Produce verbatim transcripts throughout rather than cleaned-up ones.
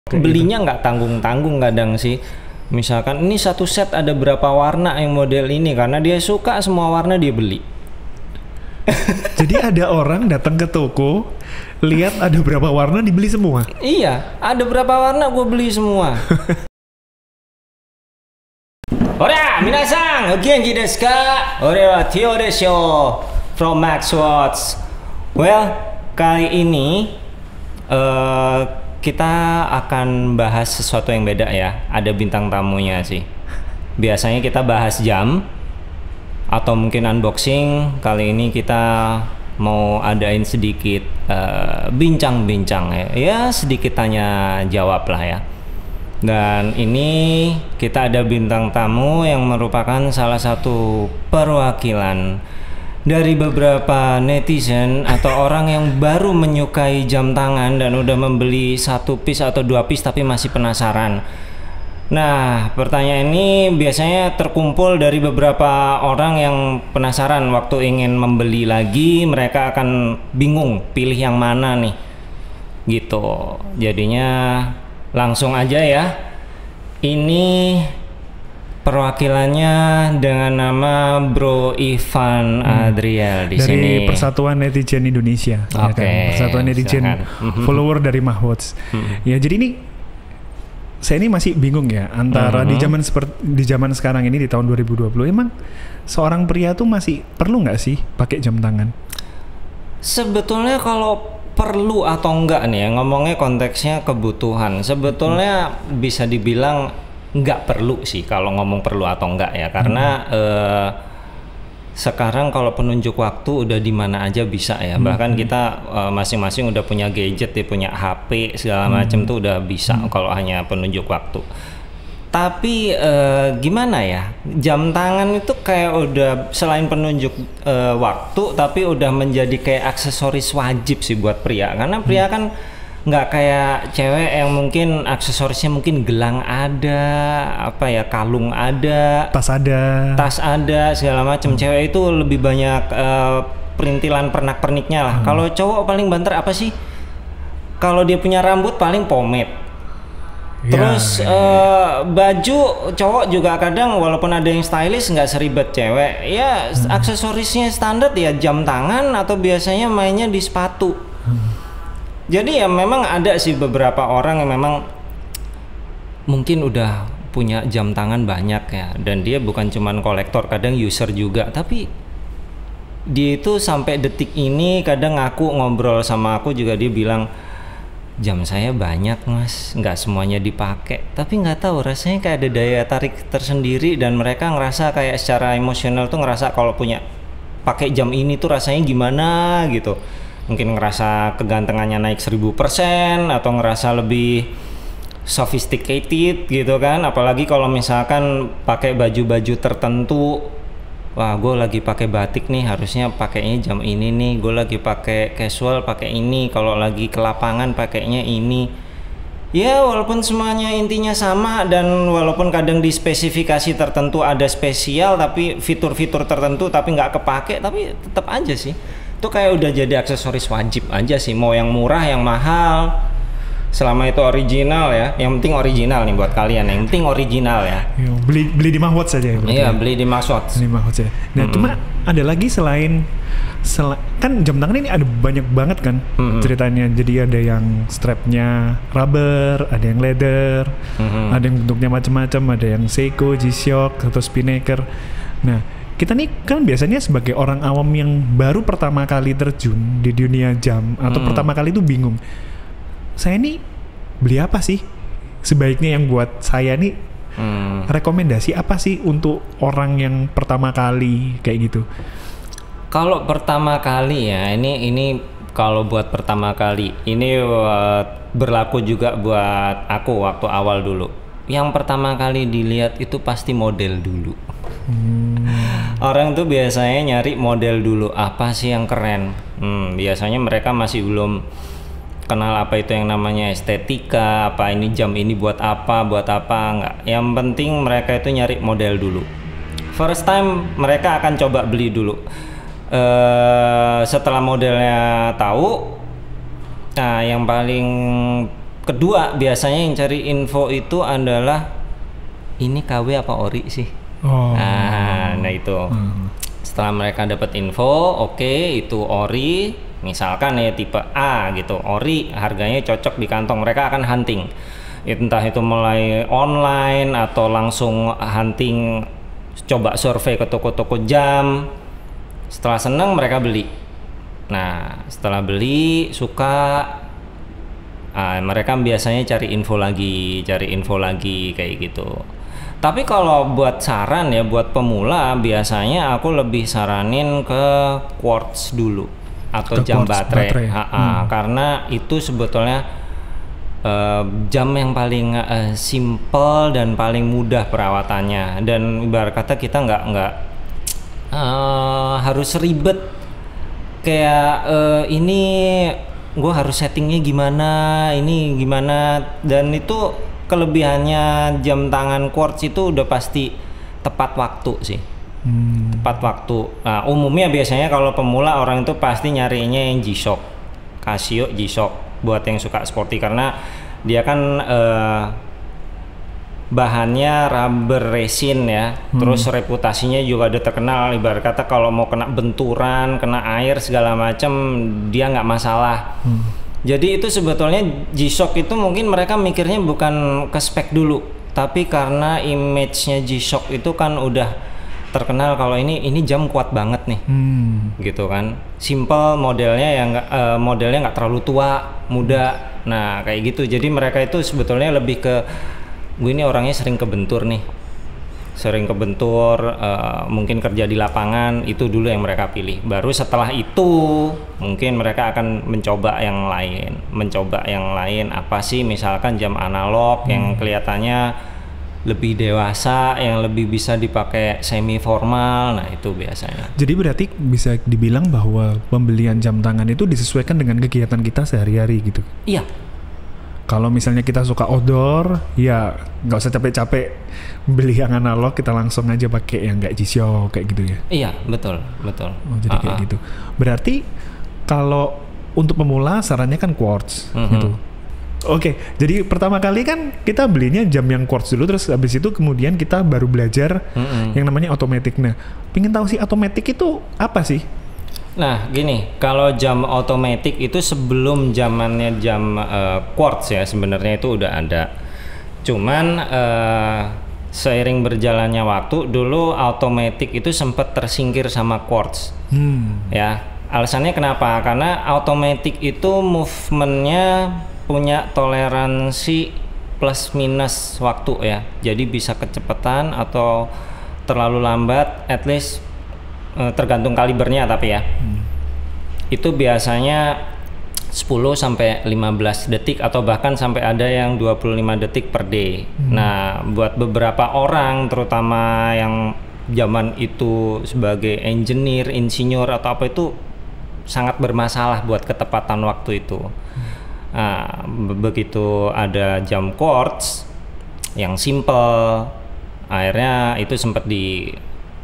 Belinya nggak tanggung-tanggung kadang sih. Misalkan ini satu set ada berapa warna yang model ini, karena dia suka semua warna dia beli. Jadi ada orang datang ke toko, lihat ada berapa warna dibeli semua. Iya, ada berapa warna gue beli semua. Ora, minasan, o genki desu ka? Ore wa Tio desu from Max Watch. Well, kali ini uh, kita akan bahas sesuatu yang beda ya. Ada bintang tamunya sih. Biasanya kita bahas jam atau mungkin unboxing. Kali ini kita mau adain sedikit bincang-bincang uh, ya. Ya sedikit tanya jawab lah ya. Dan ini kita ada bintang tamu yang merupakan salah satu perwakilan dari beberapa netizen atau orang yang baru menyukai jam tangan dan udah membeli satu piece atau dua piece tapi masih penasaran. Nah, pertanyaan ini biasanya terkumpul dari beberapa orang yang penasaran waktu ingin membeli lagi, mereka akan bingung pilih yang mana nih gitu. Jadinya langsung aja ya. Ini perwakilannya dengan nama Bro Ivan Adriel di dari sini. Dari Persatuan Netizen Indonesia. Oke. Okay, ya kan? Persatuan Netizen silakan. Follower dari Mahwatch. Hmm. Ya jadi ini saya ini masih bingung ya antara hmm. di zaman seperti di zaman sekarang ini di tahun dua ribu dua puluh emang seorang pria tuh masih perlu nggak sih pakai jam tangan? Sebetulnya kalau perlu atau enggak nih ya, ngomongnya konteksnya kebutuhan. Sebetulnya hmm. bisa dibilang nggak perlu sih kalau ngomong perlu atau enggak ya, karena hmm. eh, sekarang kalau penunjuk waktu udah di mana aja bisa ya. Hmm. Bahkan kita eh, masing-masing udah punya gadget, ya, punya H P segala hmm. macam tuh udah bisa hmm. kalau hanya penunjuk waktu. Tapi eh, gimana ya, jam tangan itu kayak udah selain penunjuk eh, waktu, tapi udah menjadi kayak aksesoris wajib sih buat pria. Karena pria hmm. kan nggak kayak cewek yang mungkin aksesorisnya mungkin gelang ada, apa ya, kalung ada, tas ada, tas ada segala macam. Hmm. Cewek itu lebih banyak eh, perintilan pernak-perniknya lah. Hmm. Kalau cowok paling banter apa sih? Kalau dia punya rambut paling pomade. Terus ya, uh, baju cowok juga kadang walaupun ada yang stylish nggak seribet cewek ya. hmm. Aksesorisnya standar ya jam tangan atau biasanya mainnya di sepatu. hmm. Jadi ya memang ada sih beberapa orang yang memang mungkin udah punya jam tangan banyak ya, dan dia bukan cuman kolektor, kadang user juga. Tapi dia itu sampai detik ini kadang aku ngobrol sama aku juga dia bilang, jam saya banyak mas, nggak semuanya dipakai, tapi nggak tahu rasanya kayak ada daya tarik tersendiri, dan mereka ngerasa kayak secara emosional tuh ngerasa kalau punya pakai jam ini tuh rasanya gimana gitu. Mungkin ngerasa kegantengannya naik seribu persen atau ngerasa lebih sophisticated gitu kan. Apalagi kalau misalkan pakai baju-baju tertentu. Wah, gue lagi pakai batik nih, harusnya pakainya jam ini nih. Gue lagi pakai casual, pakai ini. Kalau lagi ke lapangan, pakainya ini. Ya, walaupun semuanya intinya sama, dan walaupun kadang di spesifikasi tertentu ada spesial, tapi fitur-fitur tertentu tapi nggak kepake, tapi tetap aja sih. Itu kayak udah jadi aksesoris wajib aja sih. Mau yang murah, yang mahal, selama itu original ya. Yang penting original nih buat kalian. Yang penting original ya. Beli beli di Mahwatch saja ya. Iya, beli di Mahwatch. Di Mahwatch ya. Nah, mm-hmm. cuma ada lagi selain sel kan jam tangan ini ada banyak banget kan mm-hmm. ceritanya. Jadi ada yang strapnya rubber, ada yang leather, mm-hmm. ada yang bentuknya macam-macam, ada yang Seiko, G-Shock atau Spinnaker. Nah, kita nih kan biasanya sebagai orang awam yang baru pertama kali terjun di dunia jam atau mm. pertama kali itu bingung. Saya nih beli apa sih sebaiknya yang buat saya nih, hmm. rekomendasi apa sih untuk orang yang pertama kali kayak gitu? Kalau pertama kali ya, ini ini kalau buat pertama kali ini uh, berlaku juga buat aku waktu awal dulu. Yang pertama kali dilihat itu pasti model dulu. Hmm. Orang tuh biasanya nyari model dulu, apa sih yang keren. Hmm, biasanya mereka masih belum kenal apa itu yang namanya estetika, apa ini jam ini buat apa, buat apa, enggak. Yang penting mereka itu nyari model dulu. First time mereka akan coba beli dulu. Uh, setelah modelnya tahu, nah yang paling kedua biasanya yang cari info itu adalah ini K W apa ori sih? Oh. Nah, nah itu. Hmm. Setelah mereka dapat info, oke okay, itu ori, misalkan ya tipe A gitu, ori harganya cocok di kantong, mereka akan hunting. Entah itu mulai online atau langsung hunting, coba survei ke toko-toko jam. Setelah senang mereka beli. Nah, setelah beli suka, ah, mereka biasanya cari info lagi, cari info lagi kayak gitu. Tapi kalau buat saran ya buat pemula biasanya aku lebih saranin ke quartz dulu atau ke jam baterai, baterai. Ha -ha, hmm. karena itu sebetulnya uh, jam yang paling uh, simple dan paling mudah perawatannya, dan ibarat kata kita nggak nggak uh, harus ribet kayak uh, ini gue harus settingnya gimana, ini gimana, dan itu kelebihannya jam tangan quartz itu udah pasti tepat waktu sih. Hmm. Tepat waktu. Nah, umumnya biasanya kalau pemula orang itu pasti nyarinya yang G-Shock, Casio G-Shock buat yang suka sporty, karena dia kan eh, bahannya rubber resin ya. Hmm. Terus reputasinya juga udah terkenal, ibarat kata kalau mau kena benturan, kena air segala macam dia nggak masalah. Hmm. Jadi itu sebetulnya G-Shock itu mungkin mereka mikirnya bukan ke spek dulu, tapi karena image-nya G-Shock itu kan udah terkenal kalau ini ini jam kuat banget nih, hmm. gitu kan. Simple modelnya yang nggak uh, modelnya nggak terlalu tua, muda. Nah kayak gitu. Jadi mereka itu sebetulnya lebih ke gue ini orangnya sering kebentur nih, sering kebentur, uh, mungkin kerja di lapangan, itu dulu yang mereka pilih. Baru setelah itu mungkin mereka akan mencoba yang lain, mencoba yang lain apa sih, misalkan jam analog hmm. yang kelihatannya lebih dewasa, yang lebih bisa dipakai semi formal. Nah itu biasanya. Jadi berarti bisa dibilang bahwa pembelian jam tangan itu disesuaikan dengan kegiatan kita sehari-hari gitu? Iya. Kalau misalnya kita suka outdoor, ya nggak usah capek-capek beli yang analog, kita langsung aja pakai yang nggak G-Shock kayak gitu ya. Iya, betul, betul. Oh, jadi uh-uh. kayak gitu. Berarti kalau untuk pemula sarannya kan quartz mm-hmm. gitu. Oke, jadi pertama kali kan kita belinya jam yang quartz dulu, terus habis itu kemudian kita baru belajar mm-hmm. yang namanya automatic. Nah, pengen tahu sih automatic itu apa sih? Nah gini, kalau jam otomatis itu sebelum zamannya jam uh, quartz ya sebenarnya itu udah ada. Cuman uh, seiring berjalannya waktu, dulu otomatis itu sempat tersingkir sama quartz. Hmm. Ya, alasannya kenapa? Karena otomatis itu movementnya punya toleransi plus minus waktu ya. Jadi bisa kecepatan atau terlalu lambat, at least tergantung kalibernya tapi ya. Hmm. Itu biasanya sepuluh sampai lima belas detik atau bahkan sampai ada yang dua puluh lima detik per day. Hmm. Nah, buat beberapa orang terutama yang zaman itu sebagai engineer, insinyur atau apa itu sangat bermasalah buat ketepatan waktu itu. Hmm. Nah, begitu ada jam quartz yang simple, akhirnya itu sempat di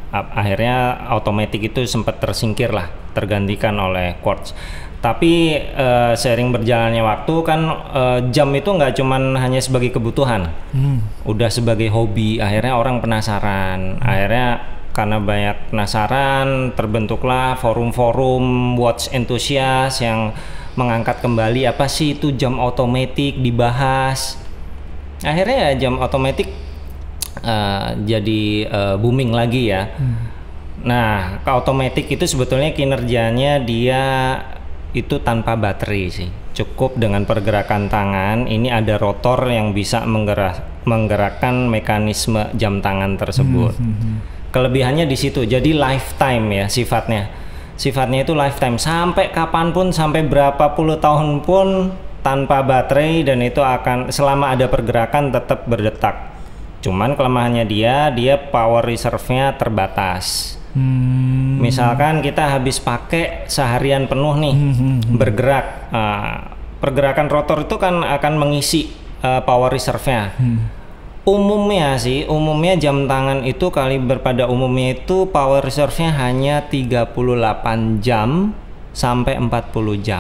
akhirnya otomatis itu sempat tersingkir lah, tergantikan oleh quartz. Tapi uh, seiring berjalannya waktu kan uh, jam itu nggak cuman hanya sebagai kebutuhan, hmm. udah sebagai hobi. Akhirnya orang penasaran, hmm. akhirnya karena banyak penasaran terbentuklah forum-forum watch enthusiast yang mengangkat kembali apa sih itu jam otomatis, dibahas. Akhirnya ya jam otomatis Uh, jadi uh, booming lagi ya. Hmm. Nah, ke otomatis itu sebetulnya kinerjanya dia itu tanpa baterai sih. Cukup dengan pergerakan tangan. Ini ada rotor yang bisa menggerak, menggerakkan mekanisme jam tangan tersebut. Hmm, hmm, hmm. Kelebihannya di situ. Jadi lifetime ya sifatnya. Sifatnya itu lifetime, sampai kapanpun, sampai berapa puluh tahun pun tanpa baterai, dan itu akan selama ada pergerakan tetap berdetak. Cuman kelemahannya dia, dia power reserve-nya terbatas. Hmm. Misalkan kita habis pakai seharian penuh nih, hmm, hmm, hmm. bergerak, uh, pergerakan rotor itu kan akan mengisi uh, power reserve-nya. Hmm. Umumnya sih, umumnya jam tangan itu kaliber pada umumnya itu power reserve-nya hanya tiga puluh delapan jam sampai empat puluh jam.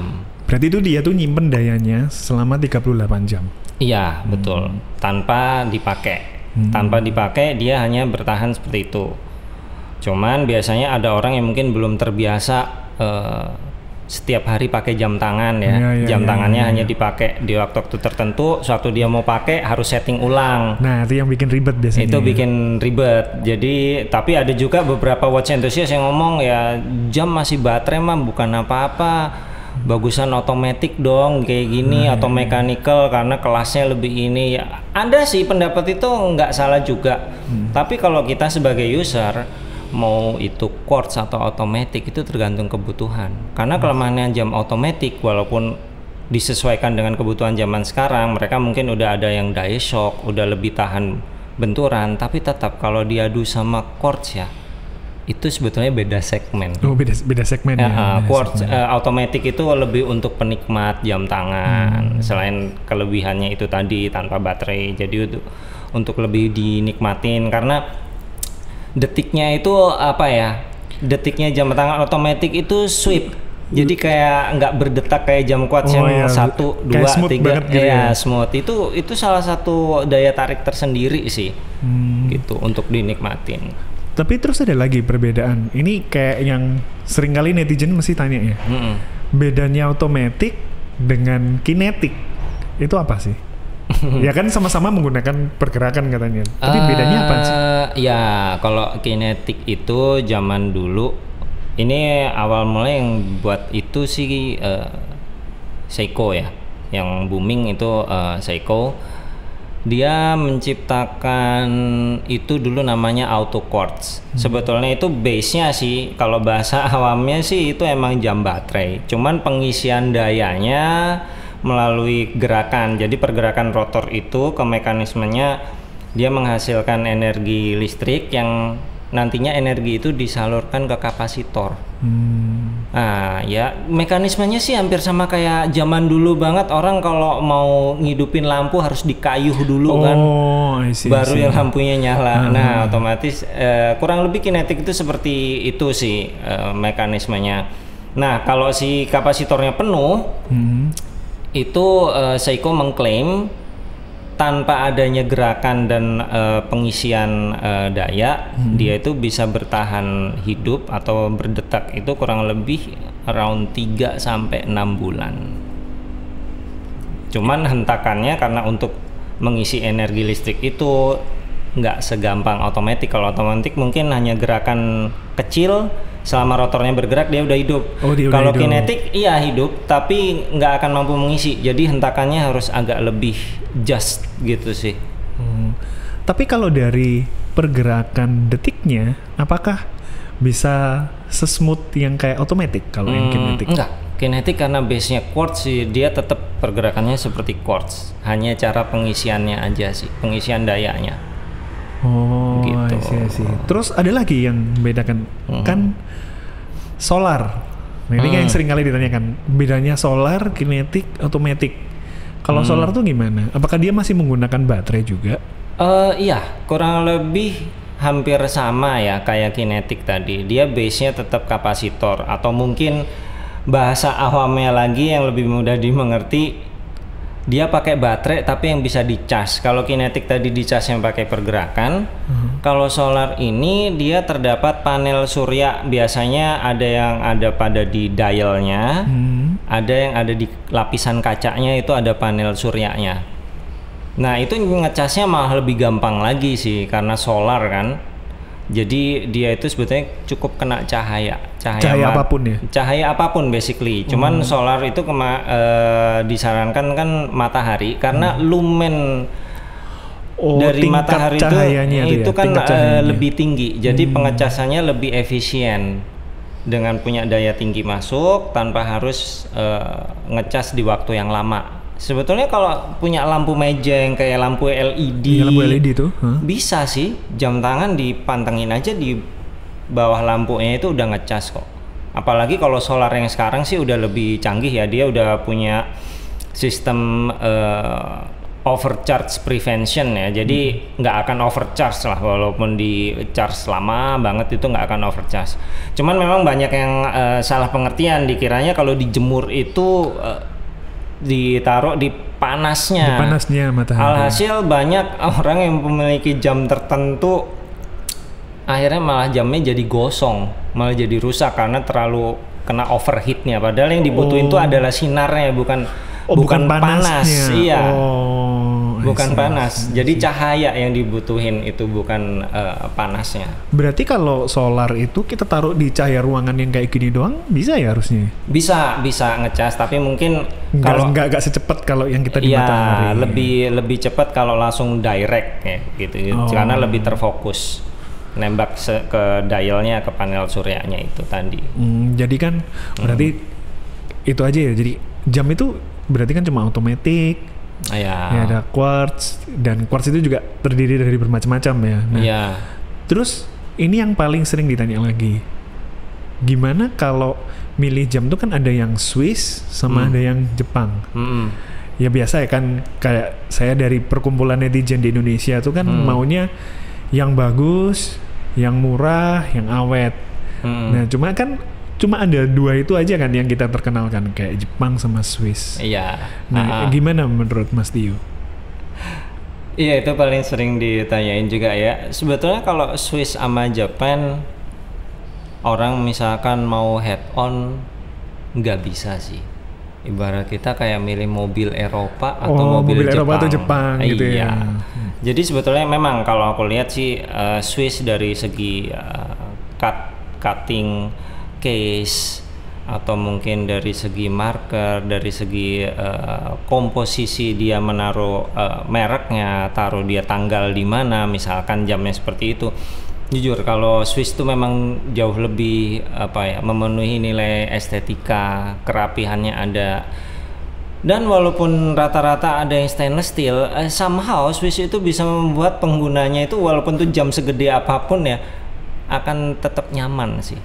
Berarti itu dia tuh nyimpen dayanya selama tiga puluh delapan jam. Iya, hmm. betul. Tanpa dipakai. Hmm. Tanpa dipakai dia hanya bertahan seperti itu. Cuman biasanya ada orang yang mungkin belum terbiasa uh, setiap hari pakai jam tangan ya, ya, ya jam ya, tangannya ya, ya. hanya dipakai di waktu-waktu tertentu. Suatu dia mau pakai harus setting ulang. Nah itu yang bikin ribet biasanya. Itu bikin ribet. Jadi tapi ada juga beberapa watch enthusiast yang ngomong ya jam masih baterai mah bukan apa-apa. Bagusan otomatis dong kayak gini, nah, atau mechanical karena kelasnya lebih ini. Ya, ada sih pendapat itu nggak salah juga. Hmm. Tapi kalau kita sebagai user mau itu quartz atau otomatis itu tergantung kebutuhan. Karena kelemahannya jam otomatis walaupun disesuaikan dengan kebutuhan zaman sekarang, mereka mungkin udah ada yang die shock, udah lebih tahan benturan, tapi tetap kalau diadu sama quartz ya itu sebetulnya beda segmen. Oh, beda beda segmen ya. ya quartz uh, otomatis itu lebih untuk penikmat jam tangan. Hmm. Selain kelebihannya itu tadi tanpa baterai, jadi untuk untuk lebih dinikmatin karena detiknya itu apa ya? Detiknya jam tangan otomatis itu sweep. Jadi kayak nggak berdetak kayak jam quartz oh, yang iya. satu, dua, tiga, gitu ya, ya smooth. Itu itu salah satu daya tarik tersendiri sih, hmm. gitu untuk dinikmatin. Tapi terus ada lagi perbedaan. Ini kayak yang sering kali netizen mesti tanya ya. Mm-mm. Bedanya otomatis dengan kinetik itu apa sih? Ya kan sama-sama menggunakan pergerakan katanya. Tapi uh, bedanya apa sih? Ya kalau kinetik itu zaman dulu ini awal mulai yang buat itu sih uh, Seiko ya. Yang booming itu uh, Seiko. Dia menciptakan itu dulu namanya auto quartz. Hmm. Sebetulnya itu base-nya sih kalau bahasa awamnya sih itu emang jam baterai. Cuman pengisian dayanya melalui gerakan. Jadi pergerakan rotor itu ke mekanismenya dia menghasilkan energi listrik yang nantinya energi itu disalurkan ke kapasitor. Hmm. Nah, ya mekanismenya sih hampir sama kayak zaman dulu banget. Orang kalau mau ngidupin lampu harus dikayuh dulu oh, kan, see, baru see. yang lampunya nyala. Uh-huh. Nah, otomatis eh, kurang lebih kinetik itu seperti itu sih eh, mekanismenya. Nah, kalau si kapasitornya penuh, hmm. itu uh, Seiko mengklaim tanpa adanya gerakan dan uh, pengisian uh, daya, hmm. dia itu bisa bertahan hidup atau berdetak itu kurang lebih around tiga sampai enam bulan. Cuman hentakannya karena untuk mengisi energi listrik itu nggak segampang otomatis. Kalau otomatis mungkin hanya gerakan kecil, selama rotornya bergerak dia udah hidup. Oh, kalau kinetik iya hidup tapi nggak akan mampu mengisi, jadi hentakannya harus agak lebih just gitu sih. Hmm. Tapi kalau dari pergerakan detiknya, apakah bisa sesmooth yang kayak otomatis kalau hmm, yang kinetik? Enggak, kinetik karena base-nya quartz sih dia tetap pergerakannya seperti quartz, hanya cara pengisiannya aja sih, pengisian dayanya. Oh, gitu. I see, I see. Terus ada lagi yang membedakan hmm. kan solar. Nah, ini hmm. yang sering kali ditanyakan, bedanya solar, kinetik, otomatis. Kalau hmm. solar tuh gimana? Apakah dia masih menggunakan baterai juga? Uh, iya, kurang lebih hampir sama ya kayak kinetik tadi. Dia base-nya tetap kapasitor atau mungkin bahasa awamnya lagi yang lebih mudah dimengerti. Dia pakai baterai tapi yang bisa dicas. Kalau kinetik tadi dicas yang pakai pergerakan. Hmm. Kalau solar ini dia terdapat panel surya. Biasanya ada yang ada pada di dialnya, hmm. ada yang ada di lapisan kacanya itu ada panel suryanya. Nah itu ngecasnya malah lebih gampang lagi sih karena solar kan. Jadi dia itu sebetulnya cukup kena cahaya, cahaya, cahaya apapun ya. Cahaya apapun basically. Cuman hmm. solar itu kema, e, disarankan kan matahari karena hmm. lumen oh, dari matahari itu itu ya, kan e, lebih tinggi. Jadi hmm. pengecasannya lebih efisien dengan punya daya tinggi masuk tanpa harus e, ngecas di waktu yang lama. Sebetulnya kalau punya lampu meja yang kayak lampu L E D, ya, lampu L E D tuh, huh? bisa sih jam tangan dipantengin aja di bawah lampunya itu udah ngecas kok. Apalagi kalau solar yang sekarang sih udah lebih canggih ya, dia udah punya sistem uh, overcharge prevention ya, jadi nggak hmm. akan overcharge lah, walaupun di charge lama banget itu nggak akan overcharge. Cuman memang banyak yang uh, salah pengertian, dikiranya kalau dijemur itu uh, ditaruh di panasnya. Di panasnya matahari. Alhasil banyak orang yang memiliki jam tertentu akhirnya malah jamnya jadi gosong, malah jadi rusak karena terlalu kena overheatnya. Padahal yang dibutuhin itu oh. adalah sinarnya, bukan oh, bukan, bukan panas. Iya. Oh, bukan see, panas. See, jadi see. Cahaya yang dibutuhin itu bukan uh, panasnya. Berarti kalau solar itu kita taruh di cahaya ruangan yang kayak gini doang bisa ya harusnya? Bisa, bisa ngecas, tapi mungkin nggak, kalau nggak nggak secepat kalau yang kita di ya, matahari. lebih lebih cepat kalau langsung direct ya gitu. Oh. Karena lebih terfokus. Nembak ke dialnya, ke panel suryanya itu tadi. Hmm, jadi kan berarti hmm. itu aja ya. Jadi jam itu berarti kan cuma otomatis. Ya. Ya ada quartz, dan quartz itu juga terdiri dari bermacam-macam ya. Nah, ya. Terus ini yang paling sering ditanya lagi. Gimana kalau milih jam tuh kan ada yang Swiss sama hmm. ada yang Jepang. Hmm. Ya biasa ya kan, kayak saya dari perkumpulan netizen di Indonesia tuh kan hmm. maunya yang bagus, yang murah, yang awet. Hmm. Nah, cuma kan cuma ada dua itu aja kan yang kita terkenalkan, kayak Jepang sama Swiss. Iya. Nah, uh-huh. gimana menurut Mas Tio? Iya, itu paling sering ditanyain juga ya. Sebetulnya kalau Swiss sama Japan, orang misalkan mau head on nggak bisa sih. Ibarat kita kayak milih mobil Eropa atau oh, mobil, mobil Jepang. Eropa atau Jepang gitu iya. ya. Jadi sebetulnya memang kalau aku lihat sih uh, Swiss dari segi uh, cut cutting case atau mungkin dari segi marker, dari segi uh, komposisi dia menaruh uh, mereknya, taruh dia tanggal di mana, misalkan jamnya seperti itu. Jujur kalau Swiss itu memang jauh lebih apa ya, memenuhi nilai estetika, kerapihannya ada. Dan walaupun rata-rata ada yang stainless steel, eh, somehow Swiss itu bisa membuat penggunanya itu walaupun tuh jam segede apapun ya akan tetap nyaman sih.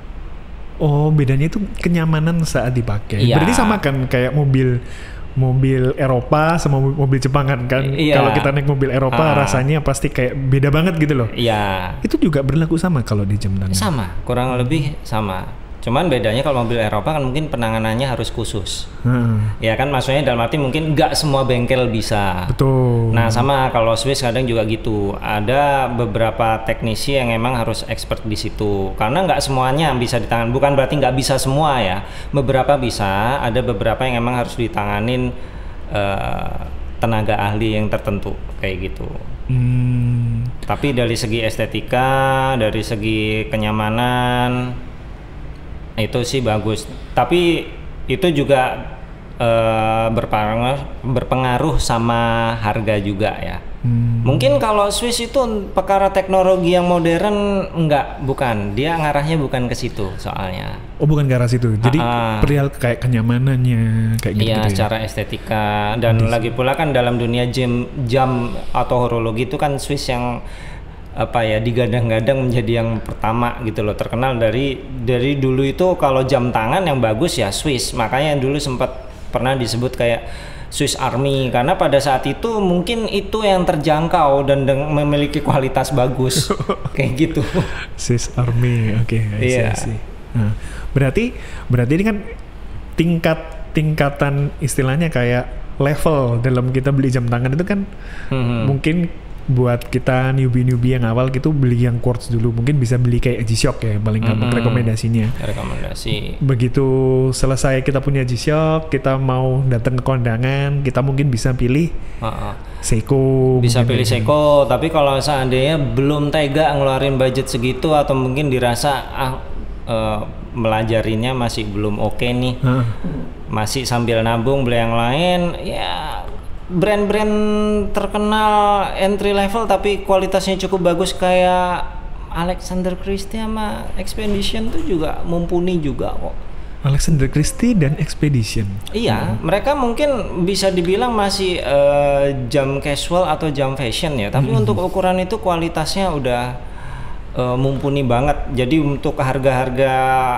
Oh, bedanya itu kenyamanan saat dipakai. Iya. Berarti sama kan kayak mobil mobil Eropa sama mobil Jepang kan kan. Iya. Kalau kita naik mobil Eropa ah. rasanya pasti kayak beda banget gitu loh. Iya. Itu juga berlaku sama kalau di jam tangan. Sama, kurang lebih sama. Cuman bedanya kalau mobil Eropa kan mungkin penanganannya harus khusus. Hmm. Ya kan, maksudnya dalam arti mungkin nggak semua bengkel bisa. Betul. Nah sama kalau Swiss kadang juga gitu. Ada beberapa teknisi yang emang harus expert di situ. Karena nggak semuanya bisa ditangan. Bukan berarti nggak bisa semua ya. Beberapa bisa. Ada beberapa yang emang harus ditanganin uh, tenaga ahli yang tertentu kayak gitu. Hmm. Tapi dari segi estetika, dari segi kenyamanan, itu sih bagus, tapi itu juga uh, berpengaruh berpengaruh sama harga juga ya. Hmm. Mungkin kalau Swiss itu perkara teknologi yang modern enggak, bukan, dia ngarahnya bukan ke situ soalnya. Oh, bukan ke arah situ. Jadi uh-uh. perihal kayak kenyamanannya kayak gitu. Iya, gitu secara ya? Estetika dan Adis. Lagi pula kan dalam dunia jam jam atau horologi itu kan Swiss yang apa ya digadang-gadang menjadi yang pertama gitu loh, terkenal dari dari dulu itu kalau jam tangan yang bagus ya Swiss, makanya dulu sempat pernah disebut kayak Swiss Army karena pada saat itu mungkin itu yang terjangkau dan deng- memiliki kualitas bagus kayak gitu. Swiss Army, oke. Okay, iya. Nah, berarti berarti ini kan tingkat tingkatan istilahnya kayak level dalam kita beli jam tangan itu kan mm-hmm. mungkin buat kita newbie-newbie yang awal gitu beli yang quartz dulu, mungkin bisa beli kayak G-Shock ya paling gampang mm-hmm. rekomendasinya. Rekomendasi. Begitu selesai kita punya G-Shock, kita mau datang ke kondangan, kita mungkin bisa pilih uh-uh. Seiko. Bisa pilih gitu. Seiko, tapi kalau seandainya belum tega ngeluarin budget segitu atau mungkin dirasa ah uh, melajarinya masih belum oke okay nih, uh. masih sambil nabung beli yang lain, ya brand-brand terkenal entry level tapi kualitasnya cukup bagus kayak Alexander Christie sama Expedition tuh juga mumpuni juga kok. Alexander Christie dan Expedition. Iya, hmm. mereka mungkin bisa dibilang masih uh, jam casual atau jam fashion ya, tapi hmm. untuk ukuran itu kualitasnya udah uh, mumpuni banget. Jadi untuk harga-harga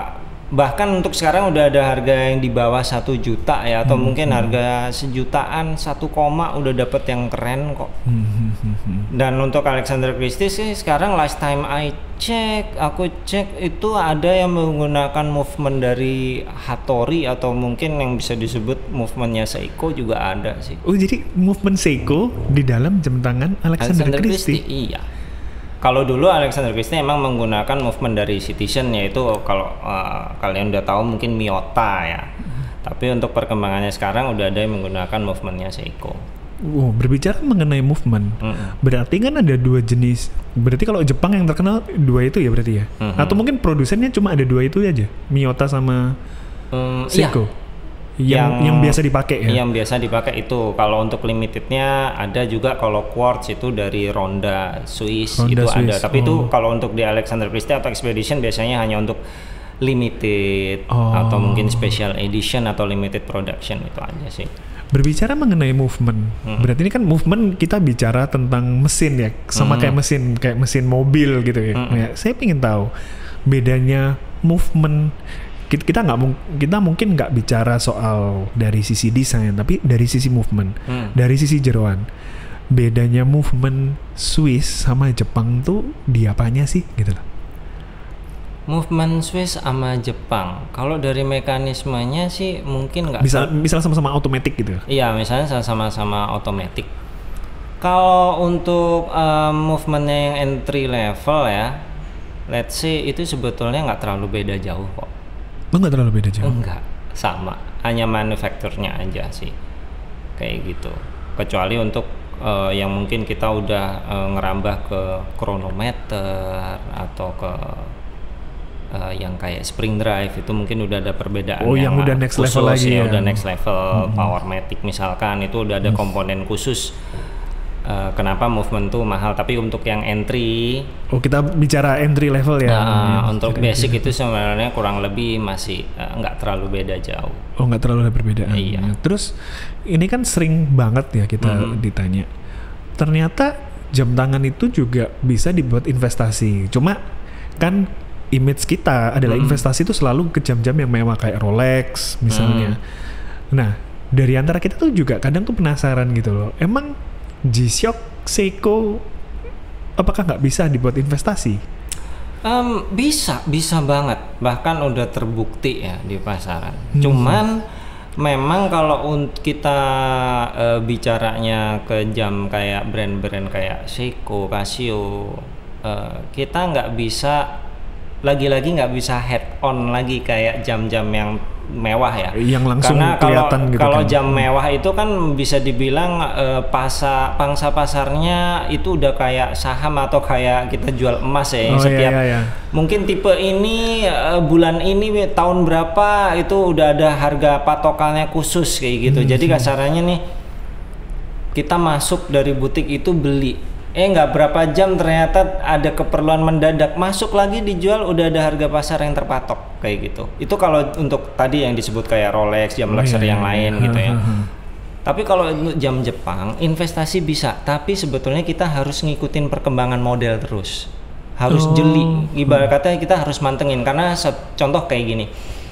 bahkan untuk sekarang udah ada harga yang di bawah satu juta ya, atau hmm, mungkin hmm. harga sejutaan, satu koma udah dapet yang keren kok. Hmm, hmm, hmm. Dan untuk Alexander Christie sih sekarang last time I check, aku cek itu ada yang menggunakan movement dari Hattori atau mungkin yang bisa disebut movementnya Seiko juga ada sih. Oh jadi movement Seiko di dalam jam tangan Alexander, Alexander Christie? Christie? Iya. Kalau dulu Alexander Christie emang menggunakan movement dari Citizen, yaitu kalau uh, kalian udah tahu mungkin Miyota ya. Hmm. Tapi untuk perkembangannya sekarang udah ada yang menggunakan movementnya Seiko. Wow, berbicara mengenai movement, mm-hmm. berarti kan ada dua jenis. Berarti kalau Jepang yang terkenal dua itu ya berarti ya? Mm-hmm. Atau mungkin produsennya cuma ada dua itu aja, Miyota sama um, Seiko? Iya. Yang, yang yang biasa dipakai ya? Yang biasa dipakai itu. Kalau untuk limitednya ada juga, kalau quartz itu dari Ronda Swiss, Ronda itu Swiss. Ada. Tapi oh. itu kalau untuk di Alexander Christie atau Expedition biasanya hanya untuk limited oh. atau mungkin special edition atau limited production, itu aja sih. Berbicara mengenai movement, hmm. berarti ini kan movement kita bicara tentang mesin ya, sama hmm. kayak mesin kayak mesin mobil gitu ya. Hmm. Ya saya ingin tahu bedanya movement. Kita nggak kita mungkin nggak bicara soal dari sisi desain, tapi dari sisi movement, hmm. dari sisi jeroan. Bedanya movement Swiss sama Jepang tuh di apanya sih gitu loh? Movement Swiss sama Jepang, kalau dari mekanismenya sih mungkin nggak. Bisa, misal sama-sama otomatis gitu? Iya, misalnya sama-sama otomatis. Kalau untuk um, movementnya yang entry level ya, let's say itu sebetulnya nggak terlalu beda jauh kok. Oh, nggak terlalu beda jauh? Enggak, sama. Hanya manufakturnya aja sih, kayak gitu. Kecuali untuk uh, yang mungkin kita udah uh, ngerambah ke kronometer atau ke Uh, yang kayak spring drive, itu mungkin udah ada perbedaan. Oh, yang, yang udah next khusus, level lagi ya, udah next level. Hmm. Powermatic misalkan itu udah ada hmm. komponen khusus. Uh, kenapa movement tuh mahal? Tapi untuk yang entry, oh kita bicara entry level ya. Nah, ya untuk basic itu sebenarnya kurang lebih masih nggak uh, terlalu beda jauh. Oh, nggak terlalu ada perbedaan. Iya. Terus ini kan sering banget ya kita hmm. ditanya. Ternyata jam tangan itu juga bisa dibuat investasi. Cuma kan image kita adalah hmm. investasi itu selalu ke jam-jam yang mewah kayak Rolex misalnya. Hmm. Nah, dari antara kita tuh juga kadang tuh penasaran gitu loh. Emang G-Shock, Seiko, apakah nggak bisa dibuat investasi? Um, bisa, bisa banget. Bahkan udah terbukti ya di pasaran. Hmm. Cuman memang kalau untuk kita uh, bicaranya ke jam kayak brand-brand kayak Seiko, Casio, uh, kita nggak bisa lagi-lagi nggak bisa head on lagi kayak jam-jam yang mewah ya. Yang langsung karena kelihatan kalau, gitu kalau kan. jam mewah itu kan bisa dibilang uh, pasa pangsa pasarnya itu udah kayak saham atau kayak kita jual emas ya. Oh, setiap iya, iya. mungkin tipe ini uh, bulan ini tahun berapa itu udah ada harga patokannya khusus kayak gitu. Hmm. Jadi kasarannya nih kita masuk dari butik itu beli. Eh nggak berapa jam ternyata ada keperluan mendadak, masuk lagi dijual udah ada harga pasar yang terpatok kayak gitu. Itu kalau untuk tadi yang disebut kayak Rolex, jam oh, luxury iya, yang iya. lain gitu ya. Uh-huh. Tapi kalau untuk jam Jepang investasi bisa, tapi sebetulnya kita harus ngikutin perkembangan model terus. Harus oh. jeli, ibarat katanya kita harus mantengin karena contoh kayak gini.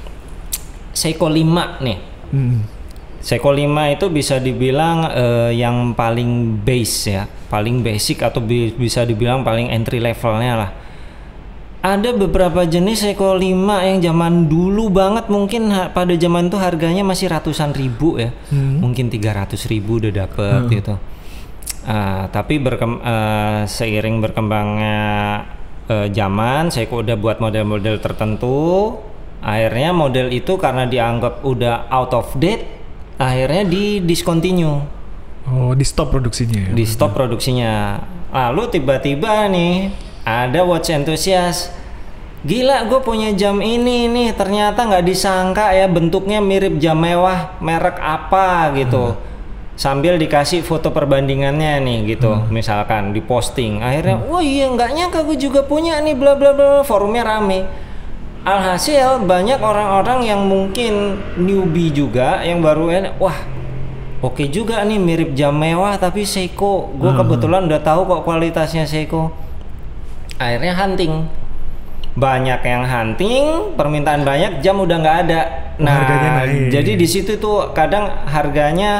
Seiko lima nih. Hmm. Seiko lima itu bisa dibilang uh, yang paling base ya, paling basic atau bi- bisa dibilang paling entry levelnya lah. Ada beberapa jenis Seiko lima yang zaman dulu banget mungkin ha- pada zaman itu harganya masih ratusan ribu ya, hmm. mungkin tiga ratus ribu udah dapet hmm. gitu. Uh, tapi berkem- uh, seiring berkembangnya uh, zaman, Seiko udah buat model-model tertentu. Akhirnya model itu karena dianggap udah out of date, akhirnya di discontinue. Oh, di stop produksinya ya? Di stop produksinya. Lalu tiba-tiba nih ada watch enthusiast, gila gue punya jam ini nih, ternyata nggak disangka ya bentuknya mirip jam mewah merek apa gitu. Hmm. Sambil dikasih foto perbandingannya nih gitu, hmm. misalkan diposting. Akhirnya, hmm. wah iya nggak nyangka gue juga punya nih, bla bla bla, forumnya rame. Alhasil banyak orang-orang yang mungkin newbie juga yang baru wah oke okay juga nih mirip jam mewah tapi Seiko, gue hmm. kebetulan udah tahu kok kualitasnya Seiko. Akhirnya hunting banyak yang hunting, permintaan banyak, jam udah nggak ada. Nah, harganya naik. Jadi di situ tuh kadang harganya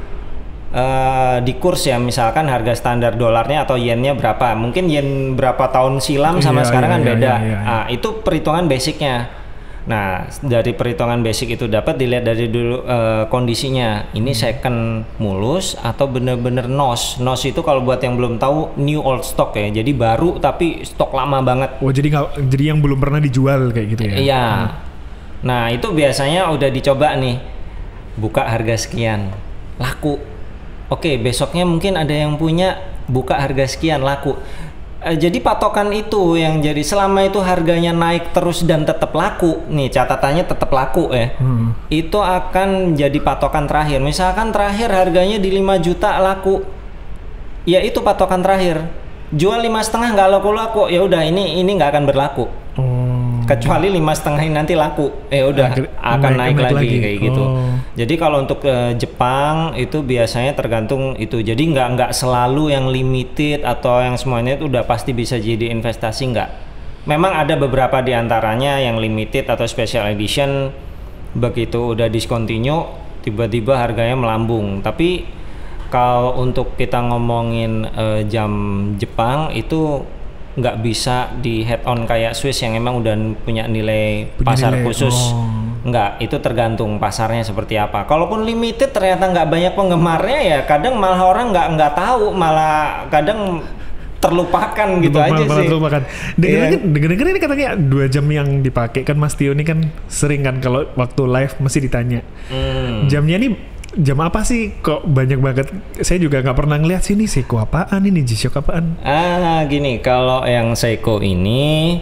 uh, di kurs ya, misalkan harga standar dolarnya atau yennya berapa, mungkin yen berapa tahun silam sama iya, sekarang iya, kan iya, beda. iya, iya, iya. Nah, itu perhitungan basicnya. Nah, dari perhitungan basic itu dapat dilihat dari dulu uh, kondisinya. Ini hmm. second mulus atau bener-bener nos. Nos itu kalau buat yang belum tahu new old stock ya. Jadi baru tapi stok lama banget. Oh, jadi nggak, jadi yang belum pernah dijual kayak gitu ya? Iya. Hmm. Nah, itu biasanya udah dicoba nih. Buka harga sekian, laku. Oke, besoknya mungkin ada yang punya, buka harga sekian, laku. Jadi patokan itu yang jadi selama itu harganya naik terus dan tetap laku, nih catatannya tetap laku ya, hmm. itu akan jadi patokan terakhir. Misalkan terakhir harganya di lima juta laku, ya itu patokan terakhir. Jual lima setengah nggak laku-laku, ya udah ini ini nggak akan berlaku. Hmm. Kecuali lima setengah ini nanti laku, ya udah akan naik, naik, naik lagi, lagi kayak gitu. Oh. Jadi kalau untuk uh, Jepang itu biasanya tergantung itu. Jadi nggak nggak selalu yang limited atau yang semuanya itu udah pasti bisa jadi investasi, nggak. Memang ada beberapa di antaranya yang limited atau special edition, begitu udah discontinue tiba-tiba harganya melambung. Tapi kalau untuk kita ngomongin uh, jam Jepang itu nggak bisa di head on kayak Swiss yang emang udah punya nilai punya pasar nilai. khusus. Oh. Nggak, itu tergantung pasarnya seperti apa. Kalaupun limited ternyata nggak banyak penggemarnya, ya kadang malah orang nggak nggak tahu, malah kadang terlupakan gitu Lupa, aja malah sih. Terlupakan. Dengar-dengar yeah. dengar-dengar ini katanya dua jam yang dipakai kan Mas Tio ini kan sering kan kalau waktu live mesti ditanya. Hmm. Jamnya ini jam apa sih kok banyak banget? Saya juga nggak pernah ngeliat sini Seiko apaan ini, G-Shock apaan? Ah gini, kalau yang Seiko ini